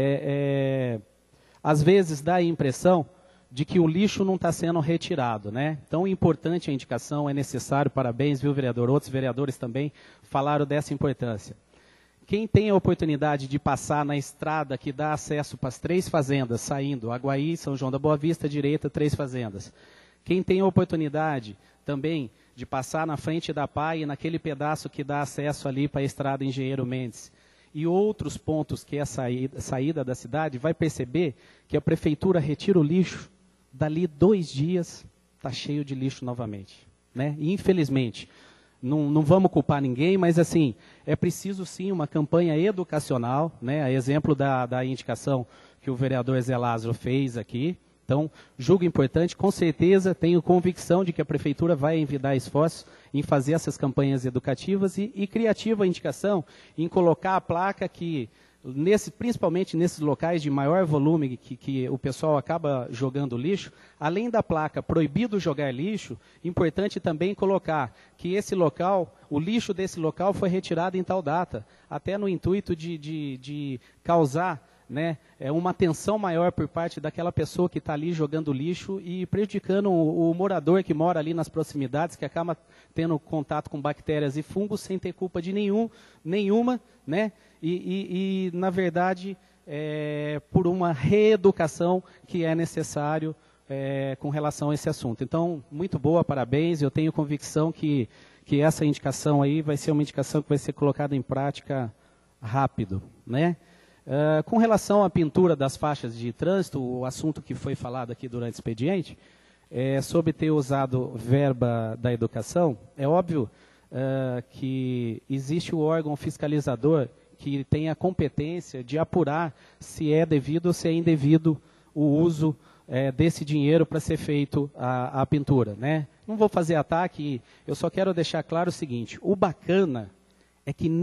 às vezes dá a impressão de que o lixo não está sendo retirado, né? Então, importante a indicação, é necessário, parabéns, viu, vereador? Outros vereadores também falaram dessa importância. Quem tem a oportunidade de passar na estrada que dá acesso para as 3 fazendas, saindo, Aguaí, São João da Boa Vista, direita, 3 fazendas. Quem tem a oportunidade também de passar na frente da PAI, naquele pedaço que dá acesso ali para a estrada Engenheiro Mendes, e outros pontos que é a saída da cidade, vai perceber que a prefeitura retira o lixo, dali 2 dias está cheio de lixo novamente, né? E, infelizmente, não vamos culpar ninguém, mas assim, é preciso sim uma campanha educacional, né? A exemplo da indicação que o vereador Zé Lázaro fez aqui. Então, julgo importante, com certeza tenho convicção de que a prefeitura vai envidar esforços em fazer essas campanhas educativas e criativa a indicação em colocar a placa que, principalmente nesses locais de maior volume que o pessoal acaba jogando lixo, além da placa proibido jogar lixo, importante também colocar que esse local, o lixo desse local foi retirado em tal data, até no intuito de causar, né, uma tensão maior por parte daquela pessoa que está ali jogando lixo e prejudicando o morador que mora ali nas proximidades, que acaba tendo contato com bactérias e fungos sem ter culpa de nenhuma, né? E na verdade, por uma reeducação que é necessário com relação a esse assunto. Então, muito boa, parabéns. Eu tenho convicção que essa indicação aí vai ser uma indicação que vai ser colocada em prática rápido, né? Com relação à pintura das faixas de trânsito, o assunto que foi falado aqui durante o expediente, sobre ter usado verba da educação, é óbvio que existe o órgão fiscalizador que tem a competência de apurar se é devido ou se é indevido o uso desse dinheiro para ser feito a pintura, né? Não vou fazer ataque, eu só quero deixar claro o seguinte, o bacana é que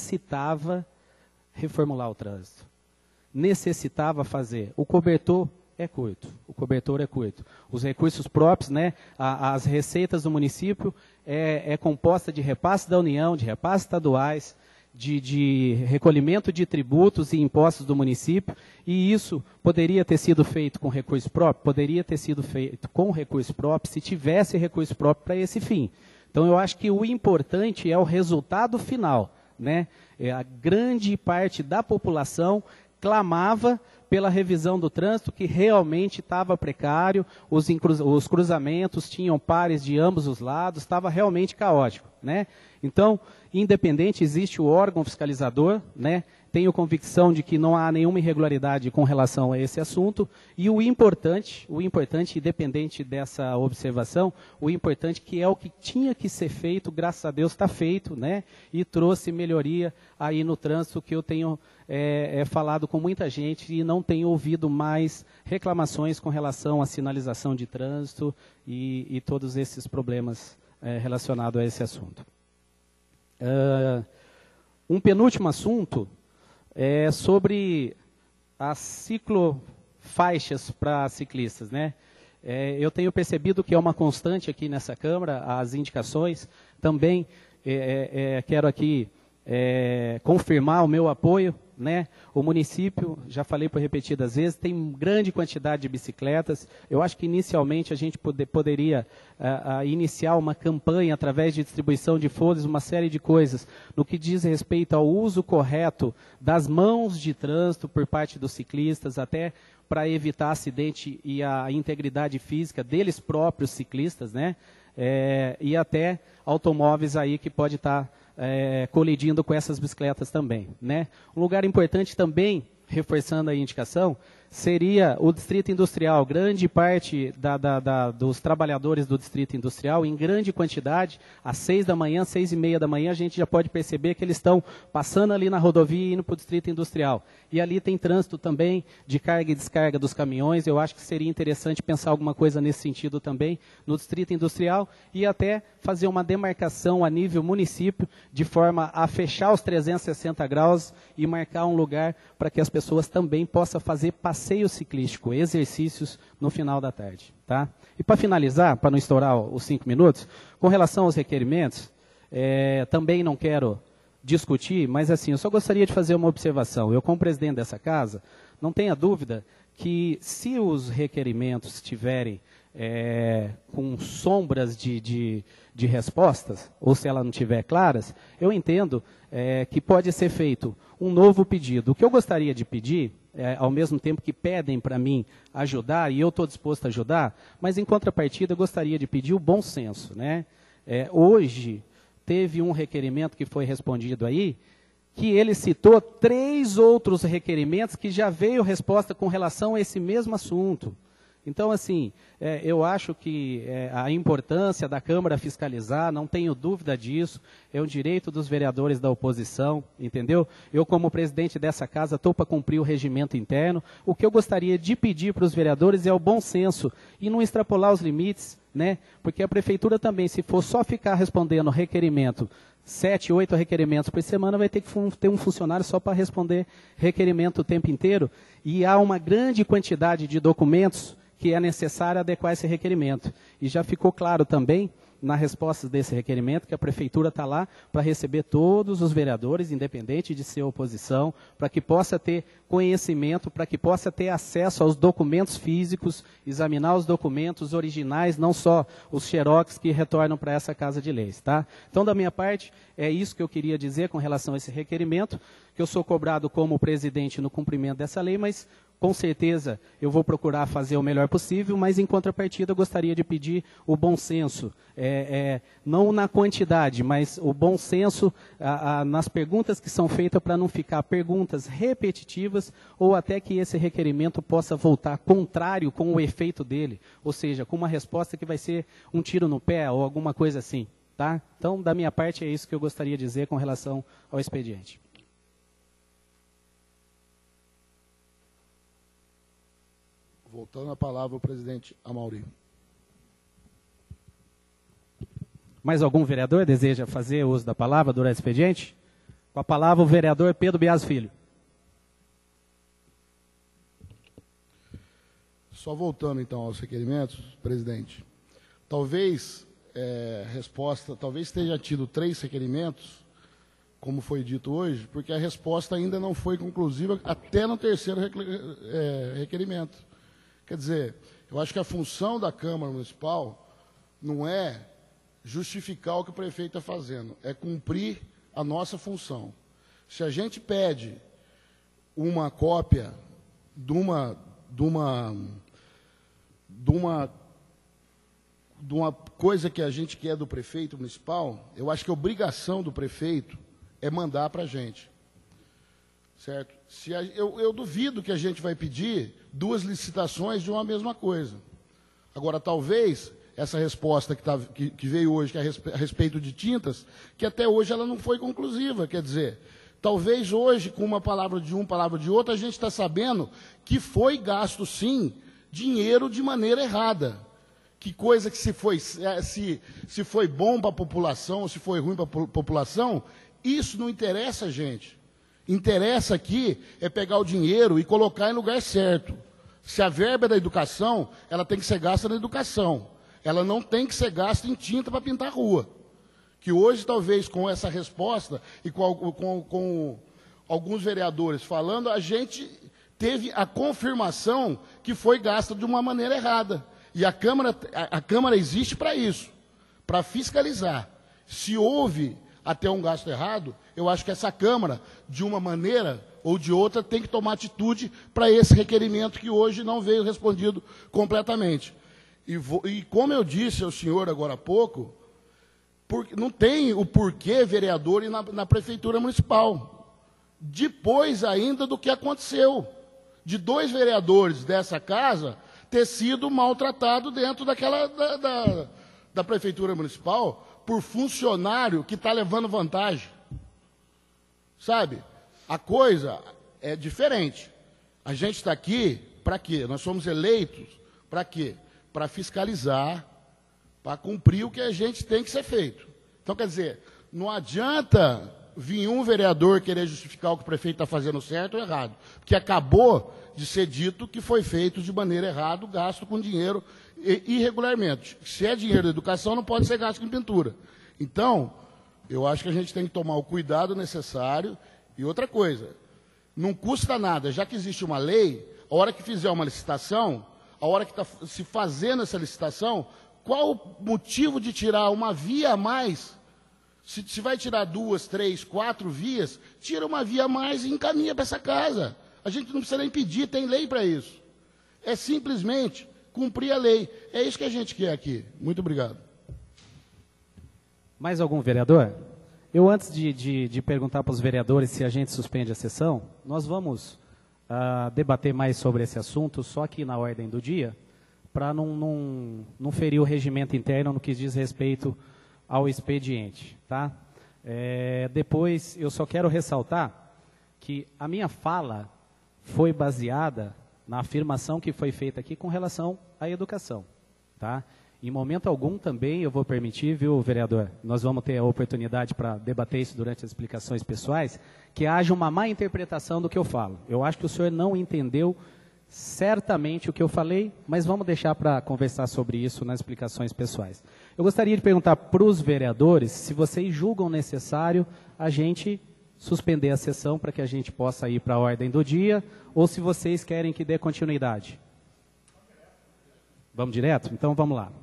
necessitava reformular o trânsito. Necessitava fazer. O cobertor é curto. O cobertor é curto. Os recursos próprios, né, as receitas do município é composta de repasse da União, de repasses estaduais, de recolhimento de tributos e impostos do município, e isso poderia ter sido feito com recurso próprio? Poderia ter sido feito com recurso próprio se tivesse recurso próprio para esse fim. Então, eu acho que o importante é o resultado final, né? A grande parte da população clamava pela revisão do trânsito, que realmente estava precário, os cruzamentos tinham pares de ambos os lados, estava realmente caótico, né? Então, independente, existe o órgão fiscalizador, né? Tenho convicção de que não há nenhuma irregularidade com relação a esse assunto, e o importante, independente dessa observação, o importante que é o que tinha que ser feito, graças a Deus está feito, né? E trouxe melhoria aí no trânsito, que eu tenho falado com muita gente e não tenho ouvido mais reclamações com relação à sinalização de trânsito e todos esses problemas relacionados a esse assunto. Um penúltimo assunto é sobre as ciclofaixas para ciclistas, né? Eu tenho percebido que é uma constante aqui nessa Câmara, as indicações. Também quero aqui confirmar o meu apoio, né? O município, já falei por repetidas vezes, tem grande quantidade de bicicletas. Eu acho que inicialmente a gente poderia iniciar uma campanha através de distribuição de folhas, uma série de coisas, no que diz respeito ao uso correto das mãos de trânsito por parte dos ciclistas, até para evitar acidente e a integridade física deles próprios ciclistas, né? E até automóveis aí que pode estar colidindo com essas bicicletas também, né? Um lugar importante também, reforçando a indicação, seria o Distrito Industrial. Grande parte dos trabalhadores do Distrito Industrial, em grande quantidade, às 6 da manhã, 6h30 da manhã, a gente já pode perceber que eles estão passando ali na rodovia e indo para o Distrito Industrial. E ali tem trânsito também de carga e descarga dos caminhões. Eu acho que seria interessante pensar alguma coisa nesse sentido também no Distrito Industrial e até fazer uma demarcação a nível município, de forma a fechar os 360 graus e marcar um lugar para que as pessoas também possam fazer passeio ciclístico, exercícios no final da tarde, tá? E para finalizar, para não estourar os 5 minutos, com relação aos requerimentos, também não quero discutir, mas assim, eu só gostaria de fazer uma observação. Eu, como presidente dessa casa, não tenha dúvida que se os requerimentos estiverem com sombras de respostas, ou se ela não estiver claras, eu entendo que pode ser feito um novo pedido. O que eu gostaria de pedir, ao mesmo tempo que pedem para mim ajudar, e eu estou disposto a ajudar, mas em contrapartida eu gostaria de pedir o bom senso, né? Hoje teve um requerimento que foi respondido aí, que ele citou 3 outros requerimentos que já veio resposta com relação a esse mesmo assunto. Então, assim, eu acho que a importância da Câmara fiscalizar, não tenho dúvida disso, é um direito dos vereadores da oposição, entendeu? Eu, como presidente dessa casa, estou para cumprir o regimento interno. O que eu gostaria de pedir para os vereadores é o bom senso e não extrapolar os limites, né? Porque a prefeitura também, se for só ficar respondendo requerimento, 7, 8 requerimentos por semana, vai ter que ter um funcionário só para responder requerimento o tempo inteiro. E há uma grande quantidade de documentos que é necessário adequar esse requerimento. E já ficou claro também, na resposta desse requerimento, que a prefeitura está lá para receber todos os vereadores, independente de ser oposição, para que possa ter conhecimento, para que possa ter acesso aos documentos físicos, examinar os documentos originais, não só os xerox que retornam para essa Casa de Leis, tá? Então, da minha parte, é isso que eu queria dizer com relação a esse requerimento, que eu sou cobrado como presidente no cumprimento dessa lei, mas com certeza eu vou procurar fazer o melhor possível, mas em contrapartida eu gostaria de pedir o bom senso, não na quantidade, mas o bom senso nas perguntas que são feitas, para não ficar perguntas repetitivas ou até que esse requerimento possa voltar contrário com o efeito dele, ou seja, com uma resposta que vai ser um tiro no pé ou alguma coisa assim, tá? Então, da minha parte, é isso que eu gostaria de dizer com relação ao expediente. Voltando a palavra ao presidente Amaury. Mais algum vereador deseja fazer uso da palavra durante o expediente? Com a palavra o vereador Pedro Bias Filho. Só voltando, então, aos requerimentos, presidente. Talvez talvez tenha tido 3 requerimentos, como foi dito hoje, porque a resposta ainda não foi conclusiva até no terceiro requerimento. Quer dizer, eu acho que a função da Câmara Municipal não é justificar o que o prefeito está fazendo, é cumprir a nossa função. Se a gente pede uma cópia de uma coisa que a gente quer do prefeito municipal, eu acho que a obrigação do prefeito é mandar para a gente. Certo? Eu duvido que a gente vai pedir 2 licitações de uma mesma coisa. Agora, talvez, essa resposta que veio hoje, que é a respeito de tintas, que até hoje ela não foi conclusiva. Quer dizer, talvez hoje, com uma palavra de um, palavra de outro, a gente está sabendo que foi gasto, sim, dinheiro de maneira errada. Que coisa que se foi bom para a população ou se foi ruim para a população, isso não interessa a gente. Interessa aqui é pegar o dinheiro e colocar em lugar certo. Se a verba é da educação, ela tem que ser gasta na educação. Ela não tem que ser gasta em tinta para pintar a rua. Que hoje, talvez, com essa resposta e com alguns vereadores falando, a gente teve a confirmação que foi gasta de uma maneira errada. E a Câmara existe para isso, para fiscalizar. Se houve até um gasto errado, eu acho que essa Câmara, de uma maneira ou de outra, tem que tomar atitude para esse requerimento que hoje não veio respondido completamente. E como eu disse ao senhor agora há pouco, não tem o porquê vereador ir na Prefeitura Municipal. Depois ainda do que aconteceu, de 2 vereadores dessa casa ter sido maltratado dentro da Prefeitura Municipal por funcionário que está levando vantagem. Sabe? A coisa é diferente. A gente está aqui para quê? Nós somos eleitos para quê? Para fiscalizar, para cumprir o que a gente tem que ser feito. Então, quer dizer, não adianta vir um vereador querer justificar o que o prefeito está fazendo certo ou errado, porque acabou de ser dito que foi feito de maneira errada, gasto com dinheiro irregularmente. Se é dinheiro da educação, não pode ser gasto com pintura. Então, eu acho que a gente tem que tomar o cuidado necessário. E outra coisa, não custa nada, já que existe uma lei, a hora que fizer uma licitação, a hora que está se fazendo essa licitação, qual o motivo de tirar uma via a mais? Se vai tirar 2, 3, 4 vias, tira uma via a mais e encaminha para essa casa. A gente não precisa nem pedir, tem lei para isso. É simplesmente cumprir a lei. É isso que a gente quer aqui. Muito obrigado. Mais algum vereador? Eu, antes de perguntar para os vereadores se a gente suspende a sessão, nós vamos debater mais sobre esse assunto, só aqui na ordem do dia, para não ferir o regimento interno no que diz respeito ao expediente. Tá? Depois, eu só quero ressaltar que a minha fala foi baseada na afirmação que foi feita aqui com relação à educação. Tá? Em momento algum também eu vou permitir, viu, vereador, nós vamos ter a oportunidade para debater isso durante as explicações pessoais, que haja uma má interpretação do que eu falo. Eu acho que o senhor não entendeu certamente o que eu falei, mas vamos deixar para conversar sobre isso nas explicações pessoais. Eu gostaria de perguntar para os vereadores se vocês julgam necessário a gente suspender a sessão para que a gente possa ir para a ordem do dia, ou se vocês querem que dê continuidade. Vamos direto? Então vamos lá.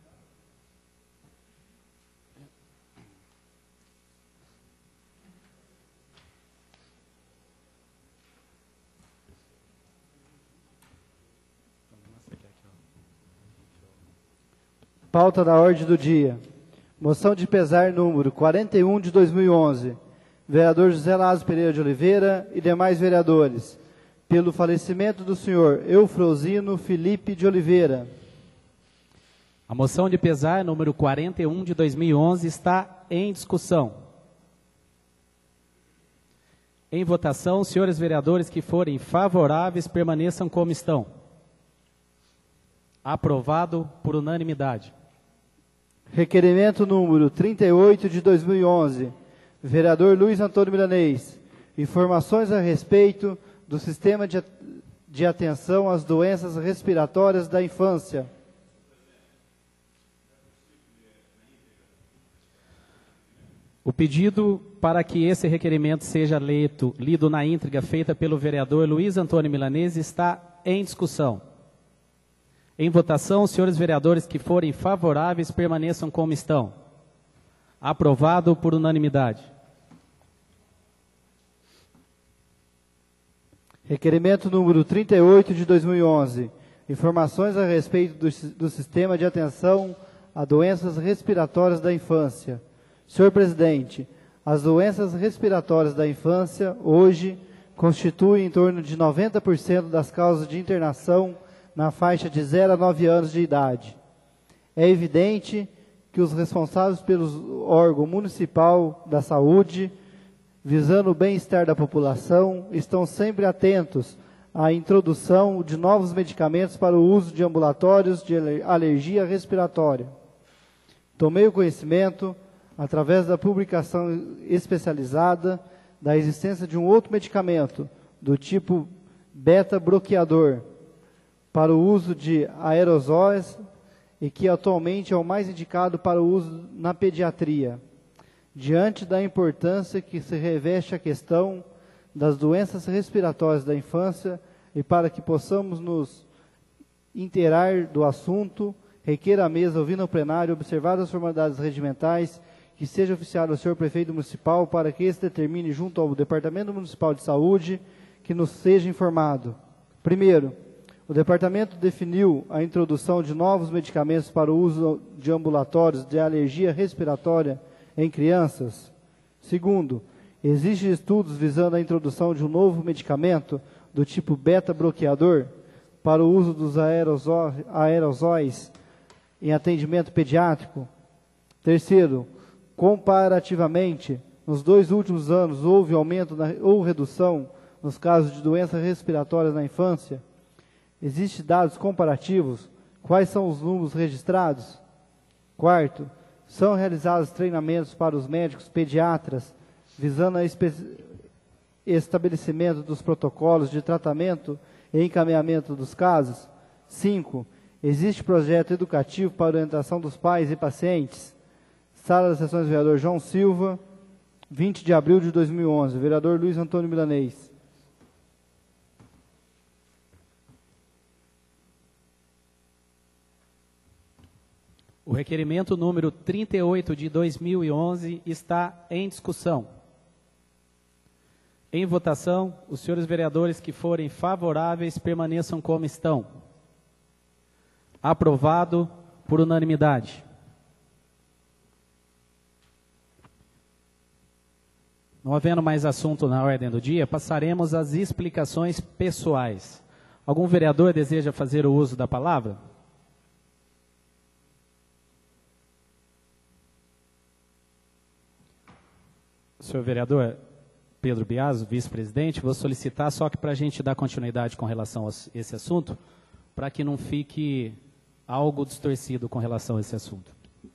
Pauta da ordem do dia. Moção de pesar número 41 de 2011. Vereador José Lázaro Pereira de Oliveira e demais vereadores. Pelo falecimento do senhor Eufrosino Felipe de Oliveira. A moção de pesar número 41 de 2011 está em discussão. Em votação, os senhores vereadores que forem favoráveis permaneçam como estão. Aprovado por unanimidade. Requerimento número 38 de 2011. Vereador Luiz Antônio Milanês. Informações a respeito do sistema de atenção às doenças respiratórias da infância. O pedido para que esse requerimento seja lido na íntegra, feita pelo vereador Luiz Antônio Milanese, está em discussão. Em votação, os senhores vereadores que forem favoráveis permaneçam como estão. Aprovado por unanimidade. Requerimento número 38 de 2011. Informações a respeito do sistema de atenção a doenças respiratórias da infância. Senhor presidente, as doenças respiratórias da infância, hoje, constituem em torno de 90% das causas de internação na faixa de 0 a 9 anos de idade. É evidente que os responsáveis pelo órgão municipal da saúde, visando o bem-estar da população, estão sempre atentos à introdução de novos medicamentos para o uso de ambulatórios de alergia respiratória. Tomei o conhecimento, através da publicação especializada, da existência de um outro medicamento, do tipo beta-bloqueador, para o uso de aerosóis e que atualmente é o mais indicado para o uso na pediatria. Diante da importância que se reveste a questão das doenças respiratórias da infância e para que possamos nos inteirar do assunto, requer à mesa, ouvindo ao plenário, observar as formalidades regimentais, que seja oficiado ao senhor prefeito municipal para que este determine junto ao Departamento Municipal de Saúde que nos seja informado. Primeiro, o departamento definiu a introdução de novos medicamentos para o uso de ambulatórios de alergia respiratória em crianças. Segundo, existem estudos visando a introdução de um novo medicamento do tipo beta-bloqueador para o uso dos aerosóis em atendimento pediátrico. Terceiro, comparativamente, nos 2 últimos anos houve aumento ou redução nos casos de doenças respiratórias na infância. Existem dados comparativos? Quais são os números registrados? Quarto, são realizados treinamentos para os médicos pediatras, visando o estabelecimento dos protocolos de tratamento e encaminhamento dos casos? 5. Existe projeto educativo para orientação dos pais e pacientes? Sala das Sessões, vereador João Silva, 20 de abril de 2011. Vereador Luiz Antônio Milanês. O requerimento número 38 de 2011 está em discussão. Em votação, os senhores vereadores que forem favoráveis permaneçam como estão. Aprovado por unanimidade. Não havendo mais assunto na ordem do dia, passaremos às explicações pessoais. Algum vereador deseja fazer o uso da palavra? Senhor vereador Pedro Biaso, vice-presidente, vou solicitar só que para a gente dar continuidade com relação a esse assunto, para que não fique algo distorcido com relação a esse assunto.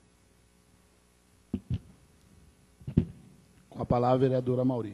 Com a palavra, a vereadora Mauri.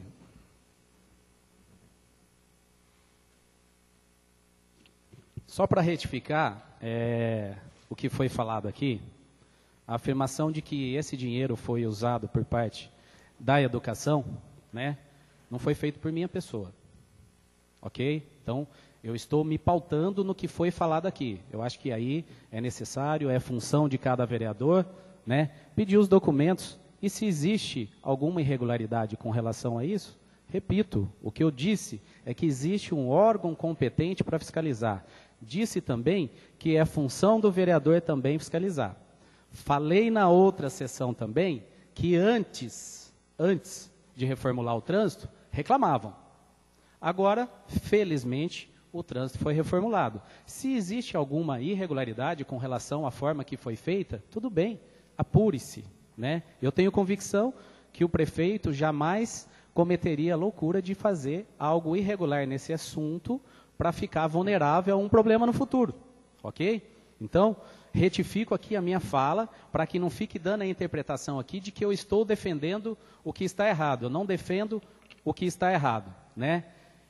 Só para retificar o que foi falado aqui, a afirmação de que esse dinheiro foi usado por parte da educação, né, não foi feito por minha pessoa. Ok? Então, eu estou me pautando no que foi falado aqui. Eu acho que aí é necessário, é função de cada vereador, né, pedir os documentos. E se existe alguma irregularidade com relação a isso, repito, o que eu disse é que existe um órgão competente para fiscalizar. Disse também que é função do vereador também fiscalizar. Falei na outra sessão também que antes de reformular o trânsito, reclamavam. Agora, felizmente, o trânsito foi reformulado. Se existe alguma irregularidade com relação à forma que foi feita, tudo bem, apure-se. Né? Eu tenho convicção que o prefeito jamais cometeria a loucura de fazer algo irregular nesse assunto para ficar vulnerável a um problema no futuro, ok? Então, retifico aqui a minha fala para que não fique dando a interpretação aqui de que eu estou defendendo o que está errado. Eu não defendo o que está errado, né?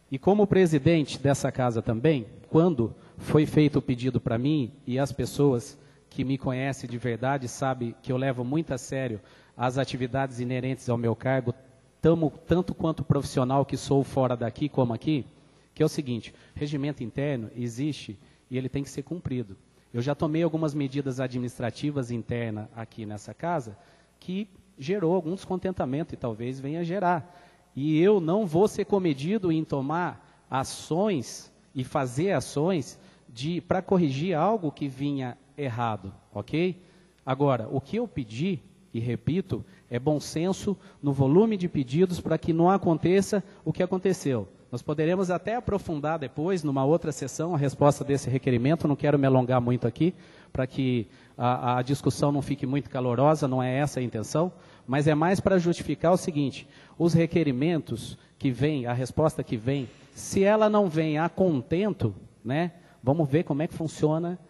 E como presidente dessa casa também, quando foi feito o pedido para mim, e as pessoas que me conhecem de verdade sabem que eu levo muito a sério as atividades inerentes ao meu cargo, tanto quanto profissional que sou fora daqui como aqui, que é o seguinte: regimento interno existe e ele tem que ser cumprido. Eu já tomei algumas medidas administrativas internas aqui nessa casa que gerou algum descontentamento e talvez venha gerar. E eu não vou ser comedido em tomar ações e fazer ações para corrigir algo que vinha errado, ok? Agora, o que eu pedi, e repito, é bom senso no volume de pedidos para que não aconteça o que aconteceu. Nós poderemos até aprofundar depois, numa outra sessão, a resposta desse requerimento. Não quero me alongar muito aqui, para que a discussão não fique muito calorosa, não é essa a intenção, mas é mais para justificar o seguinte: os requerimentos que vêm, a resposta que vem, se ela não vem a contento, né, vamos ver como é que funciona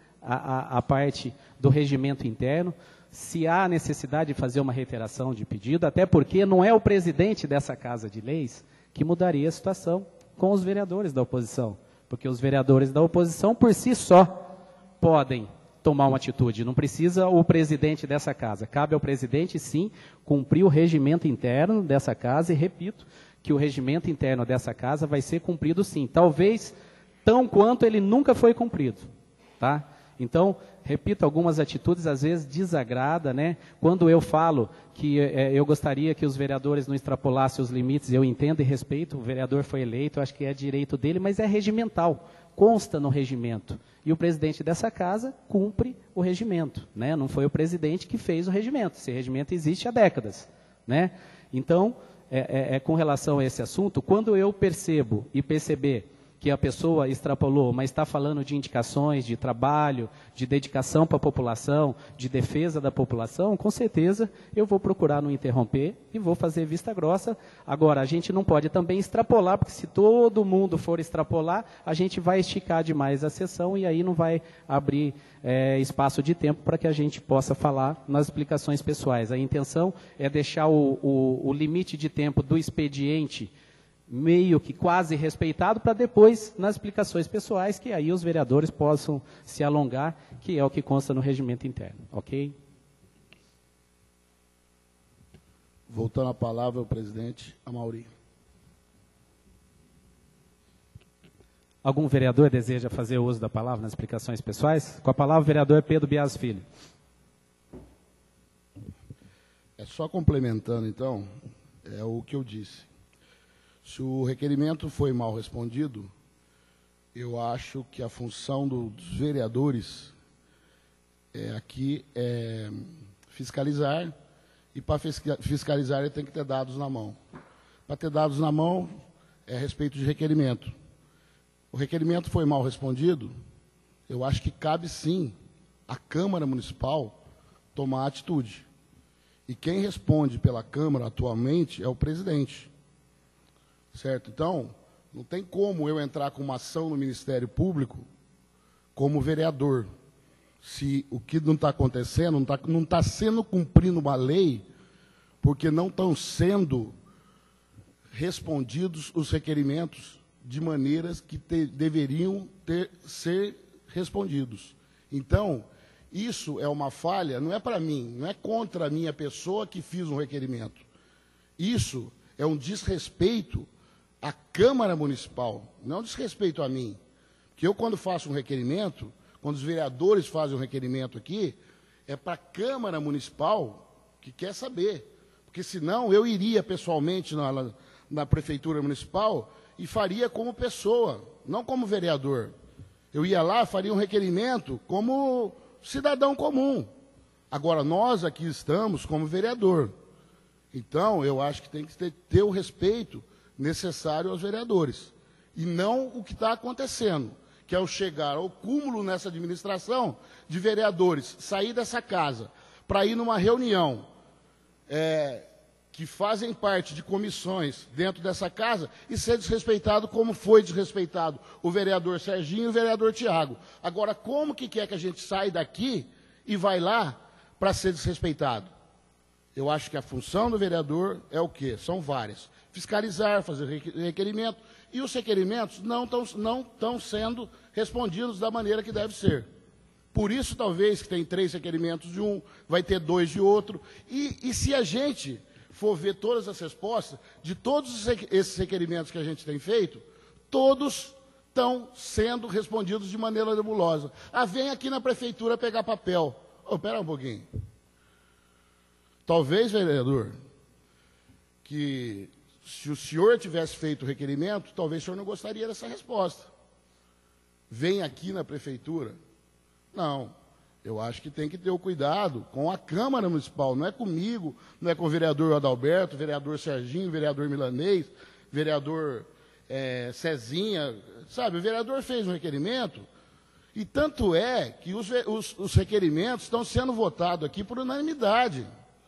a parte do regimento interno, se há necessidade de fazer uma reiteração de pedido, até porque não é o presidente dessa Casa de Leis que mudaria a situação com os vereadores da oposição, porque os vereadores da oposição, por si só, podem tomar uma atitude, não precisa o presidente dessa casa. Cabe ao presidente, sim, cumprir o regimento interno dessa casa, e repito que o regimento interno dessa casa vai ser cumprido, sim, talvez tão quanto ele nunca foi cumprido, tá? Então, repito, algumas atitudes às vezes desagrada, né? Quando eu falo que eu gostaria que os vereadores não extrapolassem os limites, eu entendo e respeito, o vereador foi eleito, eu acho que é direito dele, mas é regimental, consta no regimento. E o presidente dessa casa cumpre o regimento, né? Não foi o presidente que fez o regimento, esse regimento existe há décadas, né? Então, com relação a esse assunto, quando eu percebo e perceber que a pessoa extrapolou, mas está falando de indicações, de trabalho, de dedicação para a população, de defesa da população, com certeza eu vou procurar não interromper e vou fazer vista grossa. Agora, a gente não pode também extrapolar, porque se todo mundo for extrapolar, a gente vai esticar demais a sessão e aí não vai abrir espaço de tempo para que a gente possa falar nas explicações pessoais. A intenção é deixar o limite de tempo do expediente meio que quase respeitado, para depois, nas explicações pessoais, que aí os vereadores possam se alongar, que é o que consta no regimento interno, ok? Voltando a palavra ao presidente Amaury. Algum vereador deseja fazer uso da palavra nas explicações pessoais? Com a palavra, o vereador Pedro Bias Filho. É só complementando, então, é o que eu disse. Se o requerimento foi mal respondido, eu acho que a função dos vereadores aqui é fiscalizar, e para fiscalizar ele tem que ter dados na mão. Para ter dados na mão é a respeito de requerimento. O requerimento foi mal respondido, eu acho que cabe sim à Câmara Municipal tomar atitude. E quem responde pela Câmara atualmente é o presidente. Certo? Então, não tem como eu entrar com uma ação no Ministério Público como vereador, se o que não está acontecendo, não está sendo cumprindo uma lei, porque não estão sendo respondidos os requerimentos de maneiras que deveriam ser respondidos. Então, isso é uma falha, não é para mim, não é contra a minha pessoa que fiz um requerimento. Isso é um desrespeito à Câmara Municipal, não desrespeito a mim. Porque eu, quando faço um requerimento, quando os vereadores fazem um requerimento aqui, é para a Câmara Municipal que quer saber. Porque senão eu iria pessoalmente na Prefeitura Municipal e faria como pessoa, não como vereador. Eu ia lá, faria um requerimento como cidadão comum. Agora, nós aqui estamos como vereador. Então, eu acho que tem que ter o respeito necessário aos vereadores. E não o que está acontecendo, que é o chegar ao cúmulo nessa administração de vereadores, sair dessa casa para ir numa reunião que fazem parte de comissões dentro dessa casa e ser desrespeitado como foi desrespeitado o vereador Serginho e o vereador Tiago. Agora, como que quer que a gente saia daqui e vai lá para ser desrespeitado? Eu acho que a função do vereador é o quê? São várias. Fiscalizar, fazer requerimento e os requerimentos não estão sendo respondidos da maneira que deve ser. Por isso, talvez, que tem 3 requerimentos de um, vai ter 2 de outro. E se a gente for ver todas as respostas, de todos esses requerimentos que a gente tem feito, todos estão sendo respondidos de maneira nebulosa. Ah, vem aqui na prefeitura pegar papel. Espera um pouquinho. Talvez, vereador, que se o senhor tivesse feito o requerimento, talvez o senhor não gostaria dessa resposta. Vem aqui na prefeitura. Não, eu acho que tem que ter o cuidado com a Câmara Municipal, não é comigo, não é com o vereador Adalberto, vereador Serginho, vereador Milanês, vereador Cezinha, sabe, o vereador fez um requerimento, e tanto é que os requerimentos estão sendo votados aqui por unanimidade.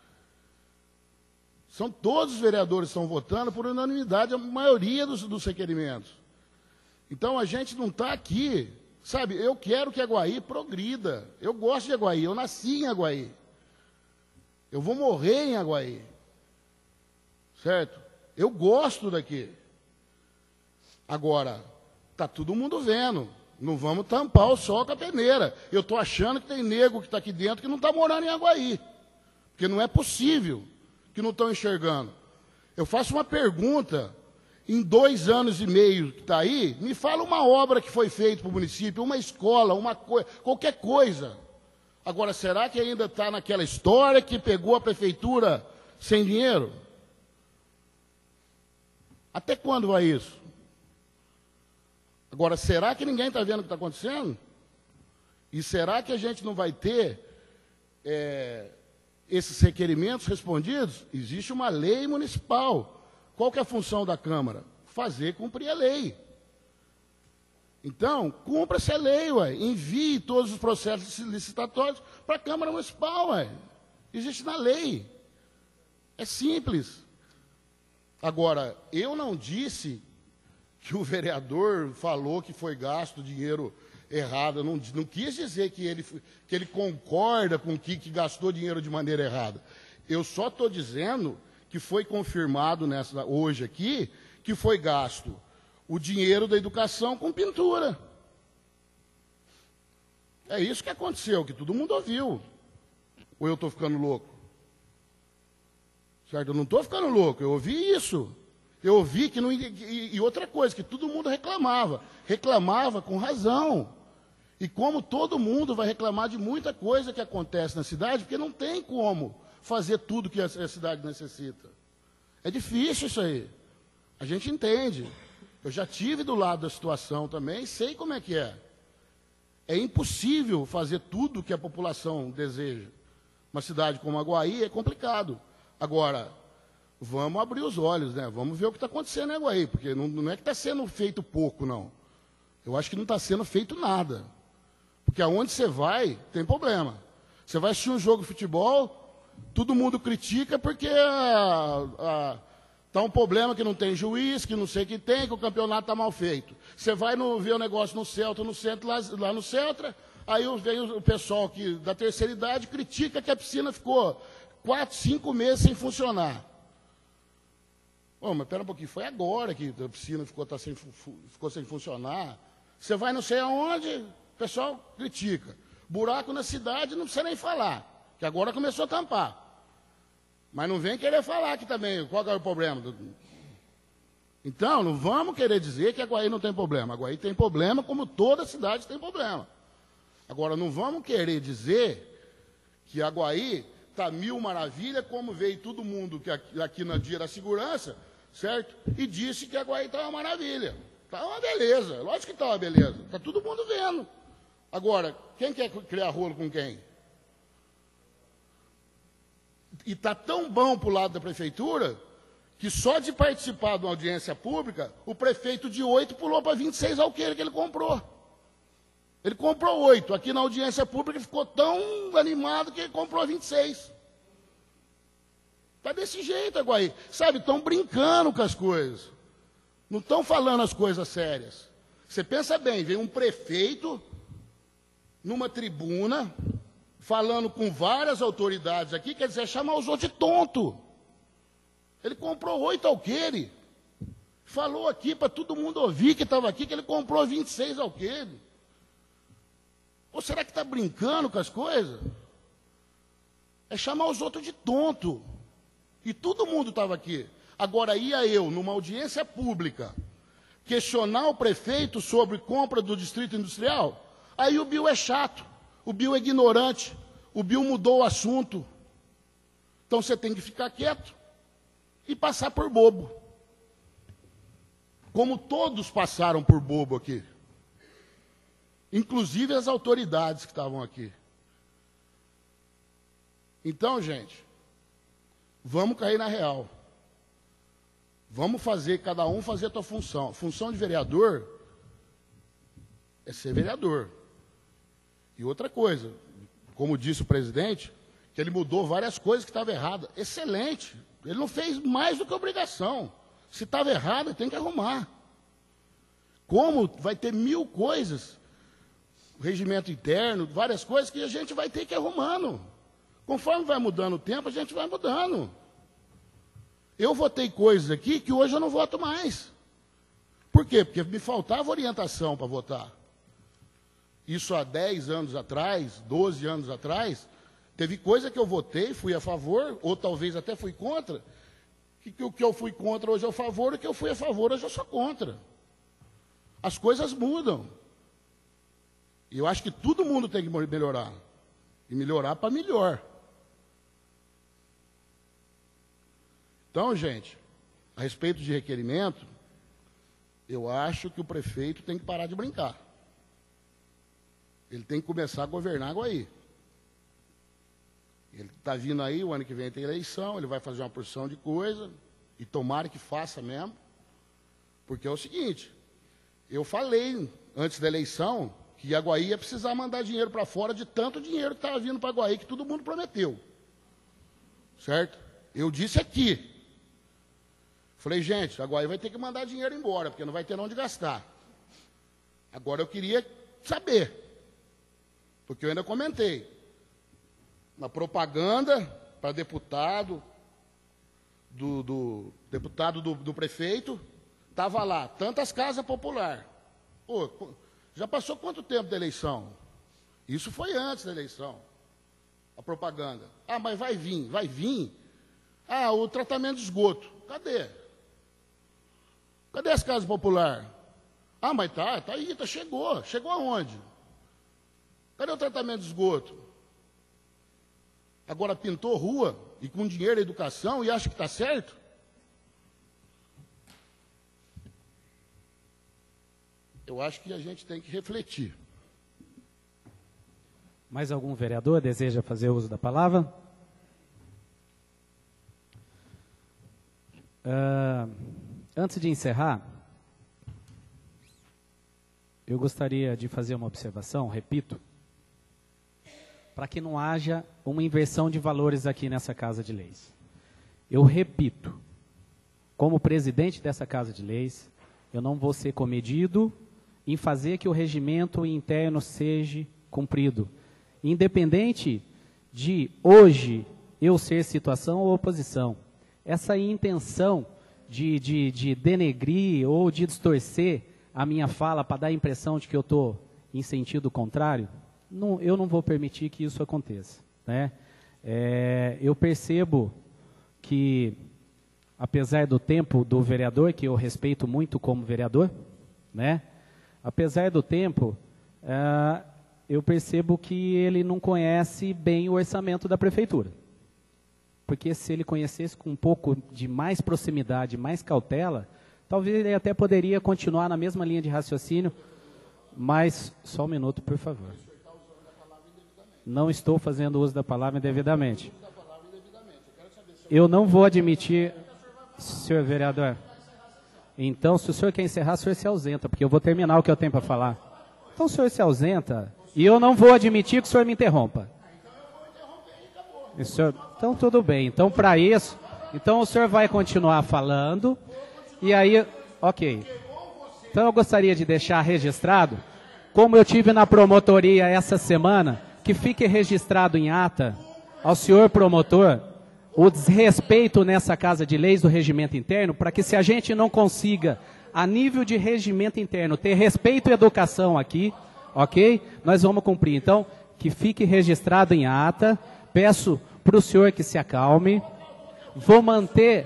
São todos os vereadores que estão votando por unanimidade, a maioria dos requerimentos. Então, a gente não está aqui, sabe, eu quero que Aguaí progrida. Eu gosto de Aguaí, eu nasci em Aguaí. Eu vou morrer em Aguaí. Certo? Eu gosto daqui. Agora, está todo mundo vendo. Não vamos tampar o sol com a peneira. Eu estou achando que tem nego que está aqui dentro que não está morando em Aguaí. Porque não é possível que não estão enxergando. Eu faço uma pergunta, em 2 anos e meio que está aí, me fala uma obra que foi feita para o município, uma escola, qualquer coisa. Agora, será que ainda está naquela história que pegou a prefeitura sem dinheiro? Até quando vai isso? Agora, será que ninguém está vendo o que está acontecendo? E será que a gente não vai ter esses requerimentos respondidos? Existe uma lei municipal. Qual que é a função da Câmara? Fazer cumprir a lei. Então, cumpra essa lei, ué. Envie todos os processos licitatórios para a Câmara Municipal, ué. Existe na lei. É simples. Agora, eu não disse que o vereador falou que foi gasto dinheiro errado. Eu não quis dizer que ele concorda com que gastou dinheiro de maneira errada. Eu só estou dizendo que foi confirmado hoje aqui que foi gasto o dinheiro da educação com pintura. É isso que aconteceu, que todo mundo ouviu. Ou eu estou ficando louco? Certo? Eu não estou ficando louco, eu ouvi isso. Eu ouvi que não... E outra coisa, que todo mundo reclamava. Reclamava com razão. E como todo mundo vai reclamar de muita coisa que acontece na cidade, porque não tem como fazer tudo que a cidade necessita. É difícil isso aí. A gente entende. Eu já tive do lado da situação também, sei como é que é. É impossível fazer tudo que a população deseja. Uma cidade como Aguaí é complicado. Agora, vamos abrir os olhos, né? Vamos ver o que está acontecendo em Aguaí, porque não é que está sendo feito pouco, não. Eu acho que não está sendo feito nada. Porque aonde você vai, tem problema. Você vai assistir um jogo de futebol, todo mundo critica porque está um problema que não tem juiz, que não sei o que tem, que o campeonato está mal feito. Você vai ver o negócio no Celta, no centro, lá no Celta, aí vem o pessoal da terceira idade critica que a piscina ficou 4, 5 meses sem funcionar. Oh, mas espera um pouquinho, foi agora que a piscina ficou sem funcionar. Você vai não sei aonde, o pessoal critica. Buraco na cidade não precisa nem falar, que agora começou a tampar. Mas não vem querer falar aqui também, qual é o problema? Então, não vamos querer dizer que Aguaí não tem problema. Aguaí tem problema, como toda cidade tem problema. Agora, não vamos querer dizer que Aguaí está mil maravilha, como veio todo mundo que aqui no dia da segurança, certo? E disse que Aguaí está uma maravilha. Está uma beleza, lógico que está uma beleza. Está todo mundo vendo. Agora, quem quer criar rolo com quem? E está tão bom para o lado da prefeitura, que só de participar de uma audiência pública, o prefeito de 8 pulou para 26 alqueires que ele comprou. Ele comprou 8. Aqui na audiência pública ficou tão animado que ele comprou 26. Está desse jeito, Aguaí. Sabe, estão brincando com as coisas. Não estão falando as coisas sérias. Você pensa bem, vem um prefeito numa tribuna, falando com várias autoridades aqui, quer dizer, chamar os outros de tonto. Ele comprou 8 alqueires. Falou aqui para todo mundo ouvir que estava aqui, que ele comprou 26 alqueires. Ou será que está brincando com as coisas? É chamar os outros de tonto. E todo mundo estava aqui. Agora ia eu, numa audiência pública, questionar o prefeito sobre compra do distrito industrial. Aí o Bill é chato, o Bill é ignorante, o Bill mudou o assunto. Então você tem que ficar quieto e passar por bobo. Como todos passaram por bobo aqui. Inclusive as autoridades que estavam aqui. Então, gente, vamos cair na real. Vamos fazer, cada um fazer a sua função. A função de vereador é ser vereador. E outra coisa, como disse o presidente, que ele mudou várias coisas que estavam erradas. Excelente. Ele não fez mais do que obrigação. Se estava errado, tem que arrumar. Como vai ter 1000 coisas, regimento interno, várias coisas que a gente vai ter que ir arrumando. Conforme vai mudando o tempo, a gente vai mudando. Eu votei coisas aqui que hoje eu não voto mais. Por quê? Porque me faltava orientação para votar. Isso há 10 anos atrás, 12 anos atrás, teve coisa que eu votei, fui a favor, ou talvez até fui contra, que o que eu fui contra hoje é a favor, e o que eu fui a favor hoje eu sou contra. As coisas mudam. E eu acho que todo mundo tem que melhorar. E melhorar para melhor. Então, gente, a respeito de requerimento, eu acho que o prefeito tem que parar de brincar. Ele tem que começar a governar Aguaí. Ele está vindo aí, o ano que vem tem eleição, ele vai fazer uma porção de coisa, e tomara que faça mesmo, porque é o seguinte, eu falei antes da eleição que Aguaí ia precisar mandar dinheiro para fora de tanto dinheiro que estava vindo para Aguaí, que todo mundo prometeu. Certo? Eu disse aqui. Falei, gente, Aguaí vai ter que mandar dinheiro embora, porque não vai ter onde gastar. Agora eu queria saber, porque eu ainda comentei. Na propaganda para deputado, do prefeito, estava lá, tantas casas populares. Pô, já passou quanto tempo da eleição? Isso foi antes da eleição, a propaganda. Ah, mas vai vir, vai vir. Ah, o tratamento de esgoto, cadê? Cadê as casas populares? Ah, mas tá aí, chegou. Chegou aonde? Cadê o tratamento de esgoto? Agora pintou rua e com dinheiro da educação e acha que está certo? Eu acho que a gente tem que refletir. Mais algum vereador deseja fazer uso da palavra? Antes de encerrar, eu gostaria de fazer uma observação, repito, para que não haja uma inversão de valores aqui nessa Casa de Leis. Eu repito, como presidente dessa Casa de Leis, eu não vou ser comedido em fazer que o regimento interno seja cumprido. Independente de hoje eu ser situação ou oposição. Essa intenção de denegrir ou de distorcer a minha fala para dar a impressão de que eu estou em sentido contrário, eu não vou permitir que isso aconteça. Né? Eu percebo que, apesar do tempo do vereador, que eu respeito muito como vereador, né? Apesar do tempo, eu percebo que ele não conhece bem o orçamento da prefeitura. Porque se ele conhecesse com um pouco de mais proximidade, mais cautela, talvez ele até poderia continuar na mesma linha de raciocínio, mas, só um minuto, por favor. Não estou fazendo uso da palavra indevidamente. Eu não vou admitir, senhor vereador. Então, se o senhor quer encerrar, o senhor se ausenta, porque eu vou terminar o que eu tenho para falar. Então, o senhor se ausenta e eu não vou admitir que o senhor me interrompa. Então, tudo bem. Então, para isso, então o senhor vai continuar falando. E aí, ok. Então, eu gostaria de deixar registrado, como eu tive na promotoria essa semana, que fique registrado em ata ao senhor promotor o desrespeito nessa Casa de Leis do regimento interno, para que se a gente não consiga, a nível de regimento interno, ter respeito e educação aqui, ok? Nós vamos cumprir. Então, que fique registrado em ata. Peço para o senhor que se acalme. Vou manter,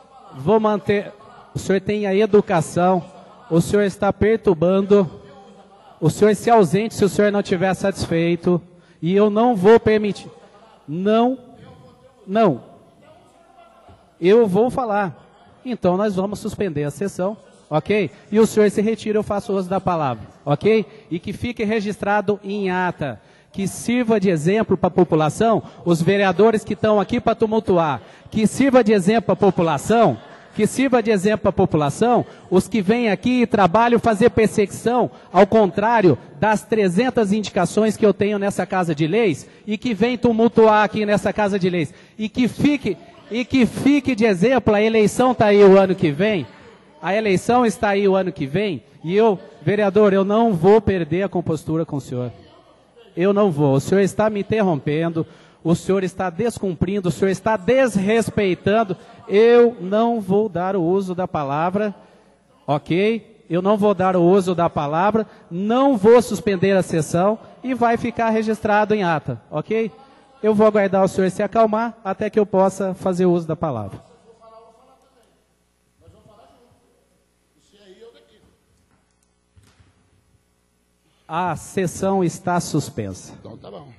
o senhor tem a educação, o senhor está perturbando, o senhor se ausente se o senhor não estiver satisfeito, e eu não vou permitir. Não, eu vou falar. Então nós vamos suspender a sessão, ok? E o senhor se retira, eu faço uso da palavra, ok? E que fique registrado em ata, que sirva de exemplo para a população, os vereadores que estão aqui para tumultuar, que sirva de exemplo para a população, os que vêm aqui e trabalham fazer perseguição, ao contrário das 300 indicações que eu tenho nessa Casa de Leis, e que vêm tumultuar aqui nessa Casa de Leis, e que fique de exemplo. A eleição está aí o ano que vem, e eu, vereador, eu não vou perder a compostura com o senhor. Eu não vou. O senhor está me interrompendo, o senhor está descumprindo, o senhor está desrespeitando. Eu não vou dar o uso da palavra, ok? Eu não vou dar o uso da palavra, não vou suspender a sessão e vai ficar registrado em ata, ok? Eu vou aguardar o senhor se acalmar até que eu possa fazer o uso da palavra. A sessão está suspensa. Então tá bom.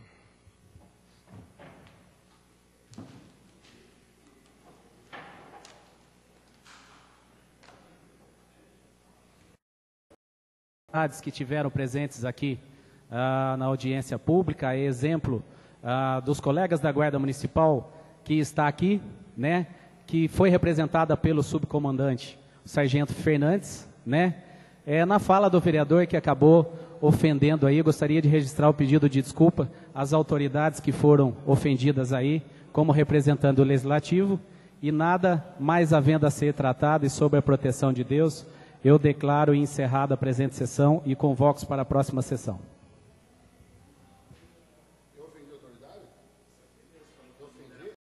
Que tiveram presentes aqui na audiência pública, exemplo dos colegas da Guarda Municipal que está aqui, né, que foi representada pelo subcomandante, o Sargento Fernandes, né, na fala do vereador que acabou ofendendo aí, gostaria de registrar o pedido de desculpa às autoridades que foram ofendidas aí, como representando o Legislativo, e nada mais havendo a ser tratado e sob a proteção de Deus, eu declaro encerrada a presente sessão e convoco para a próxima sessão.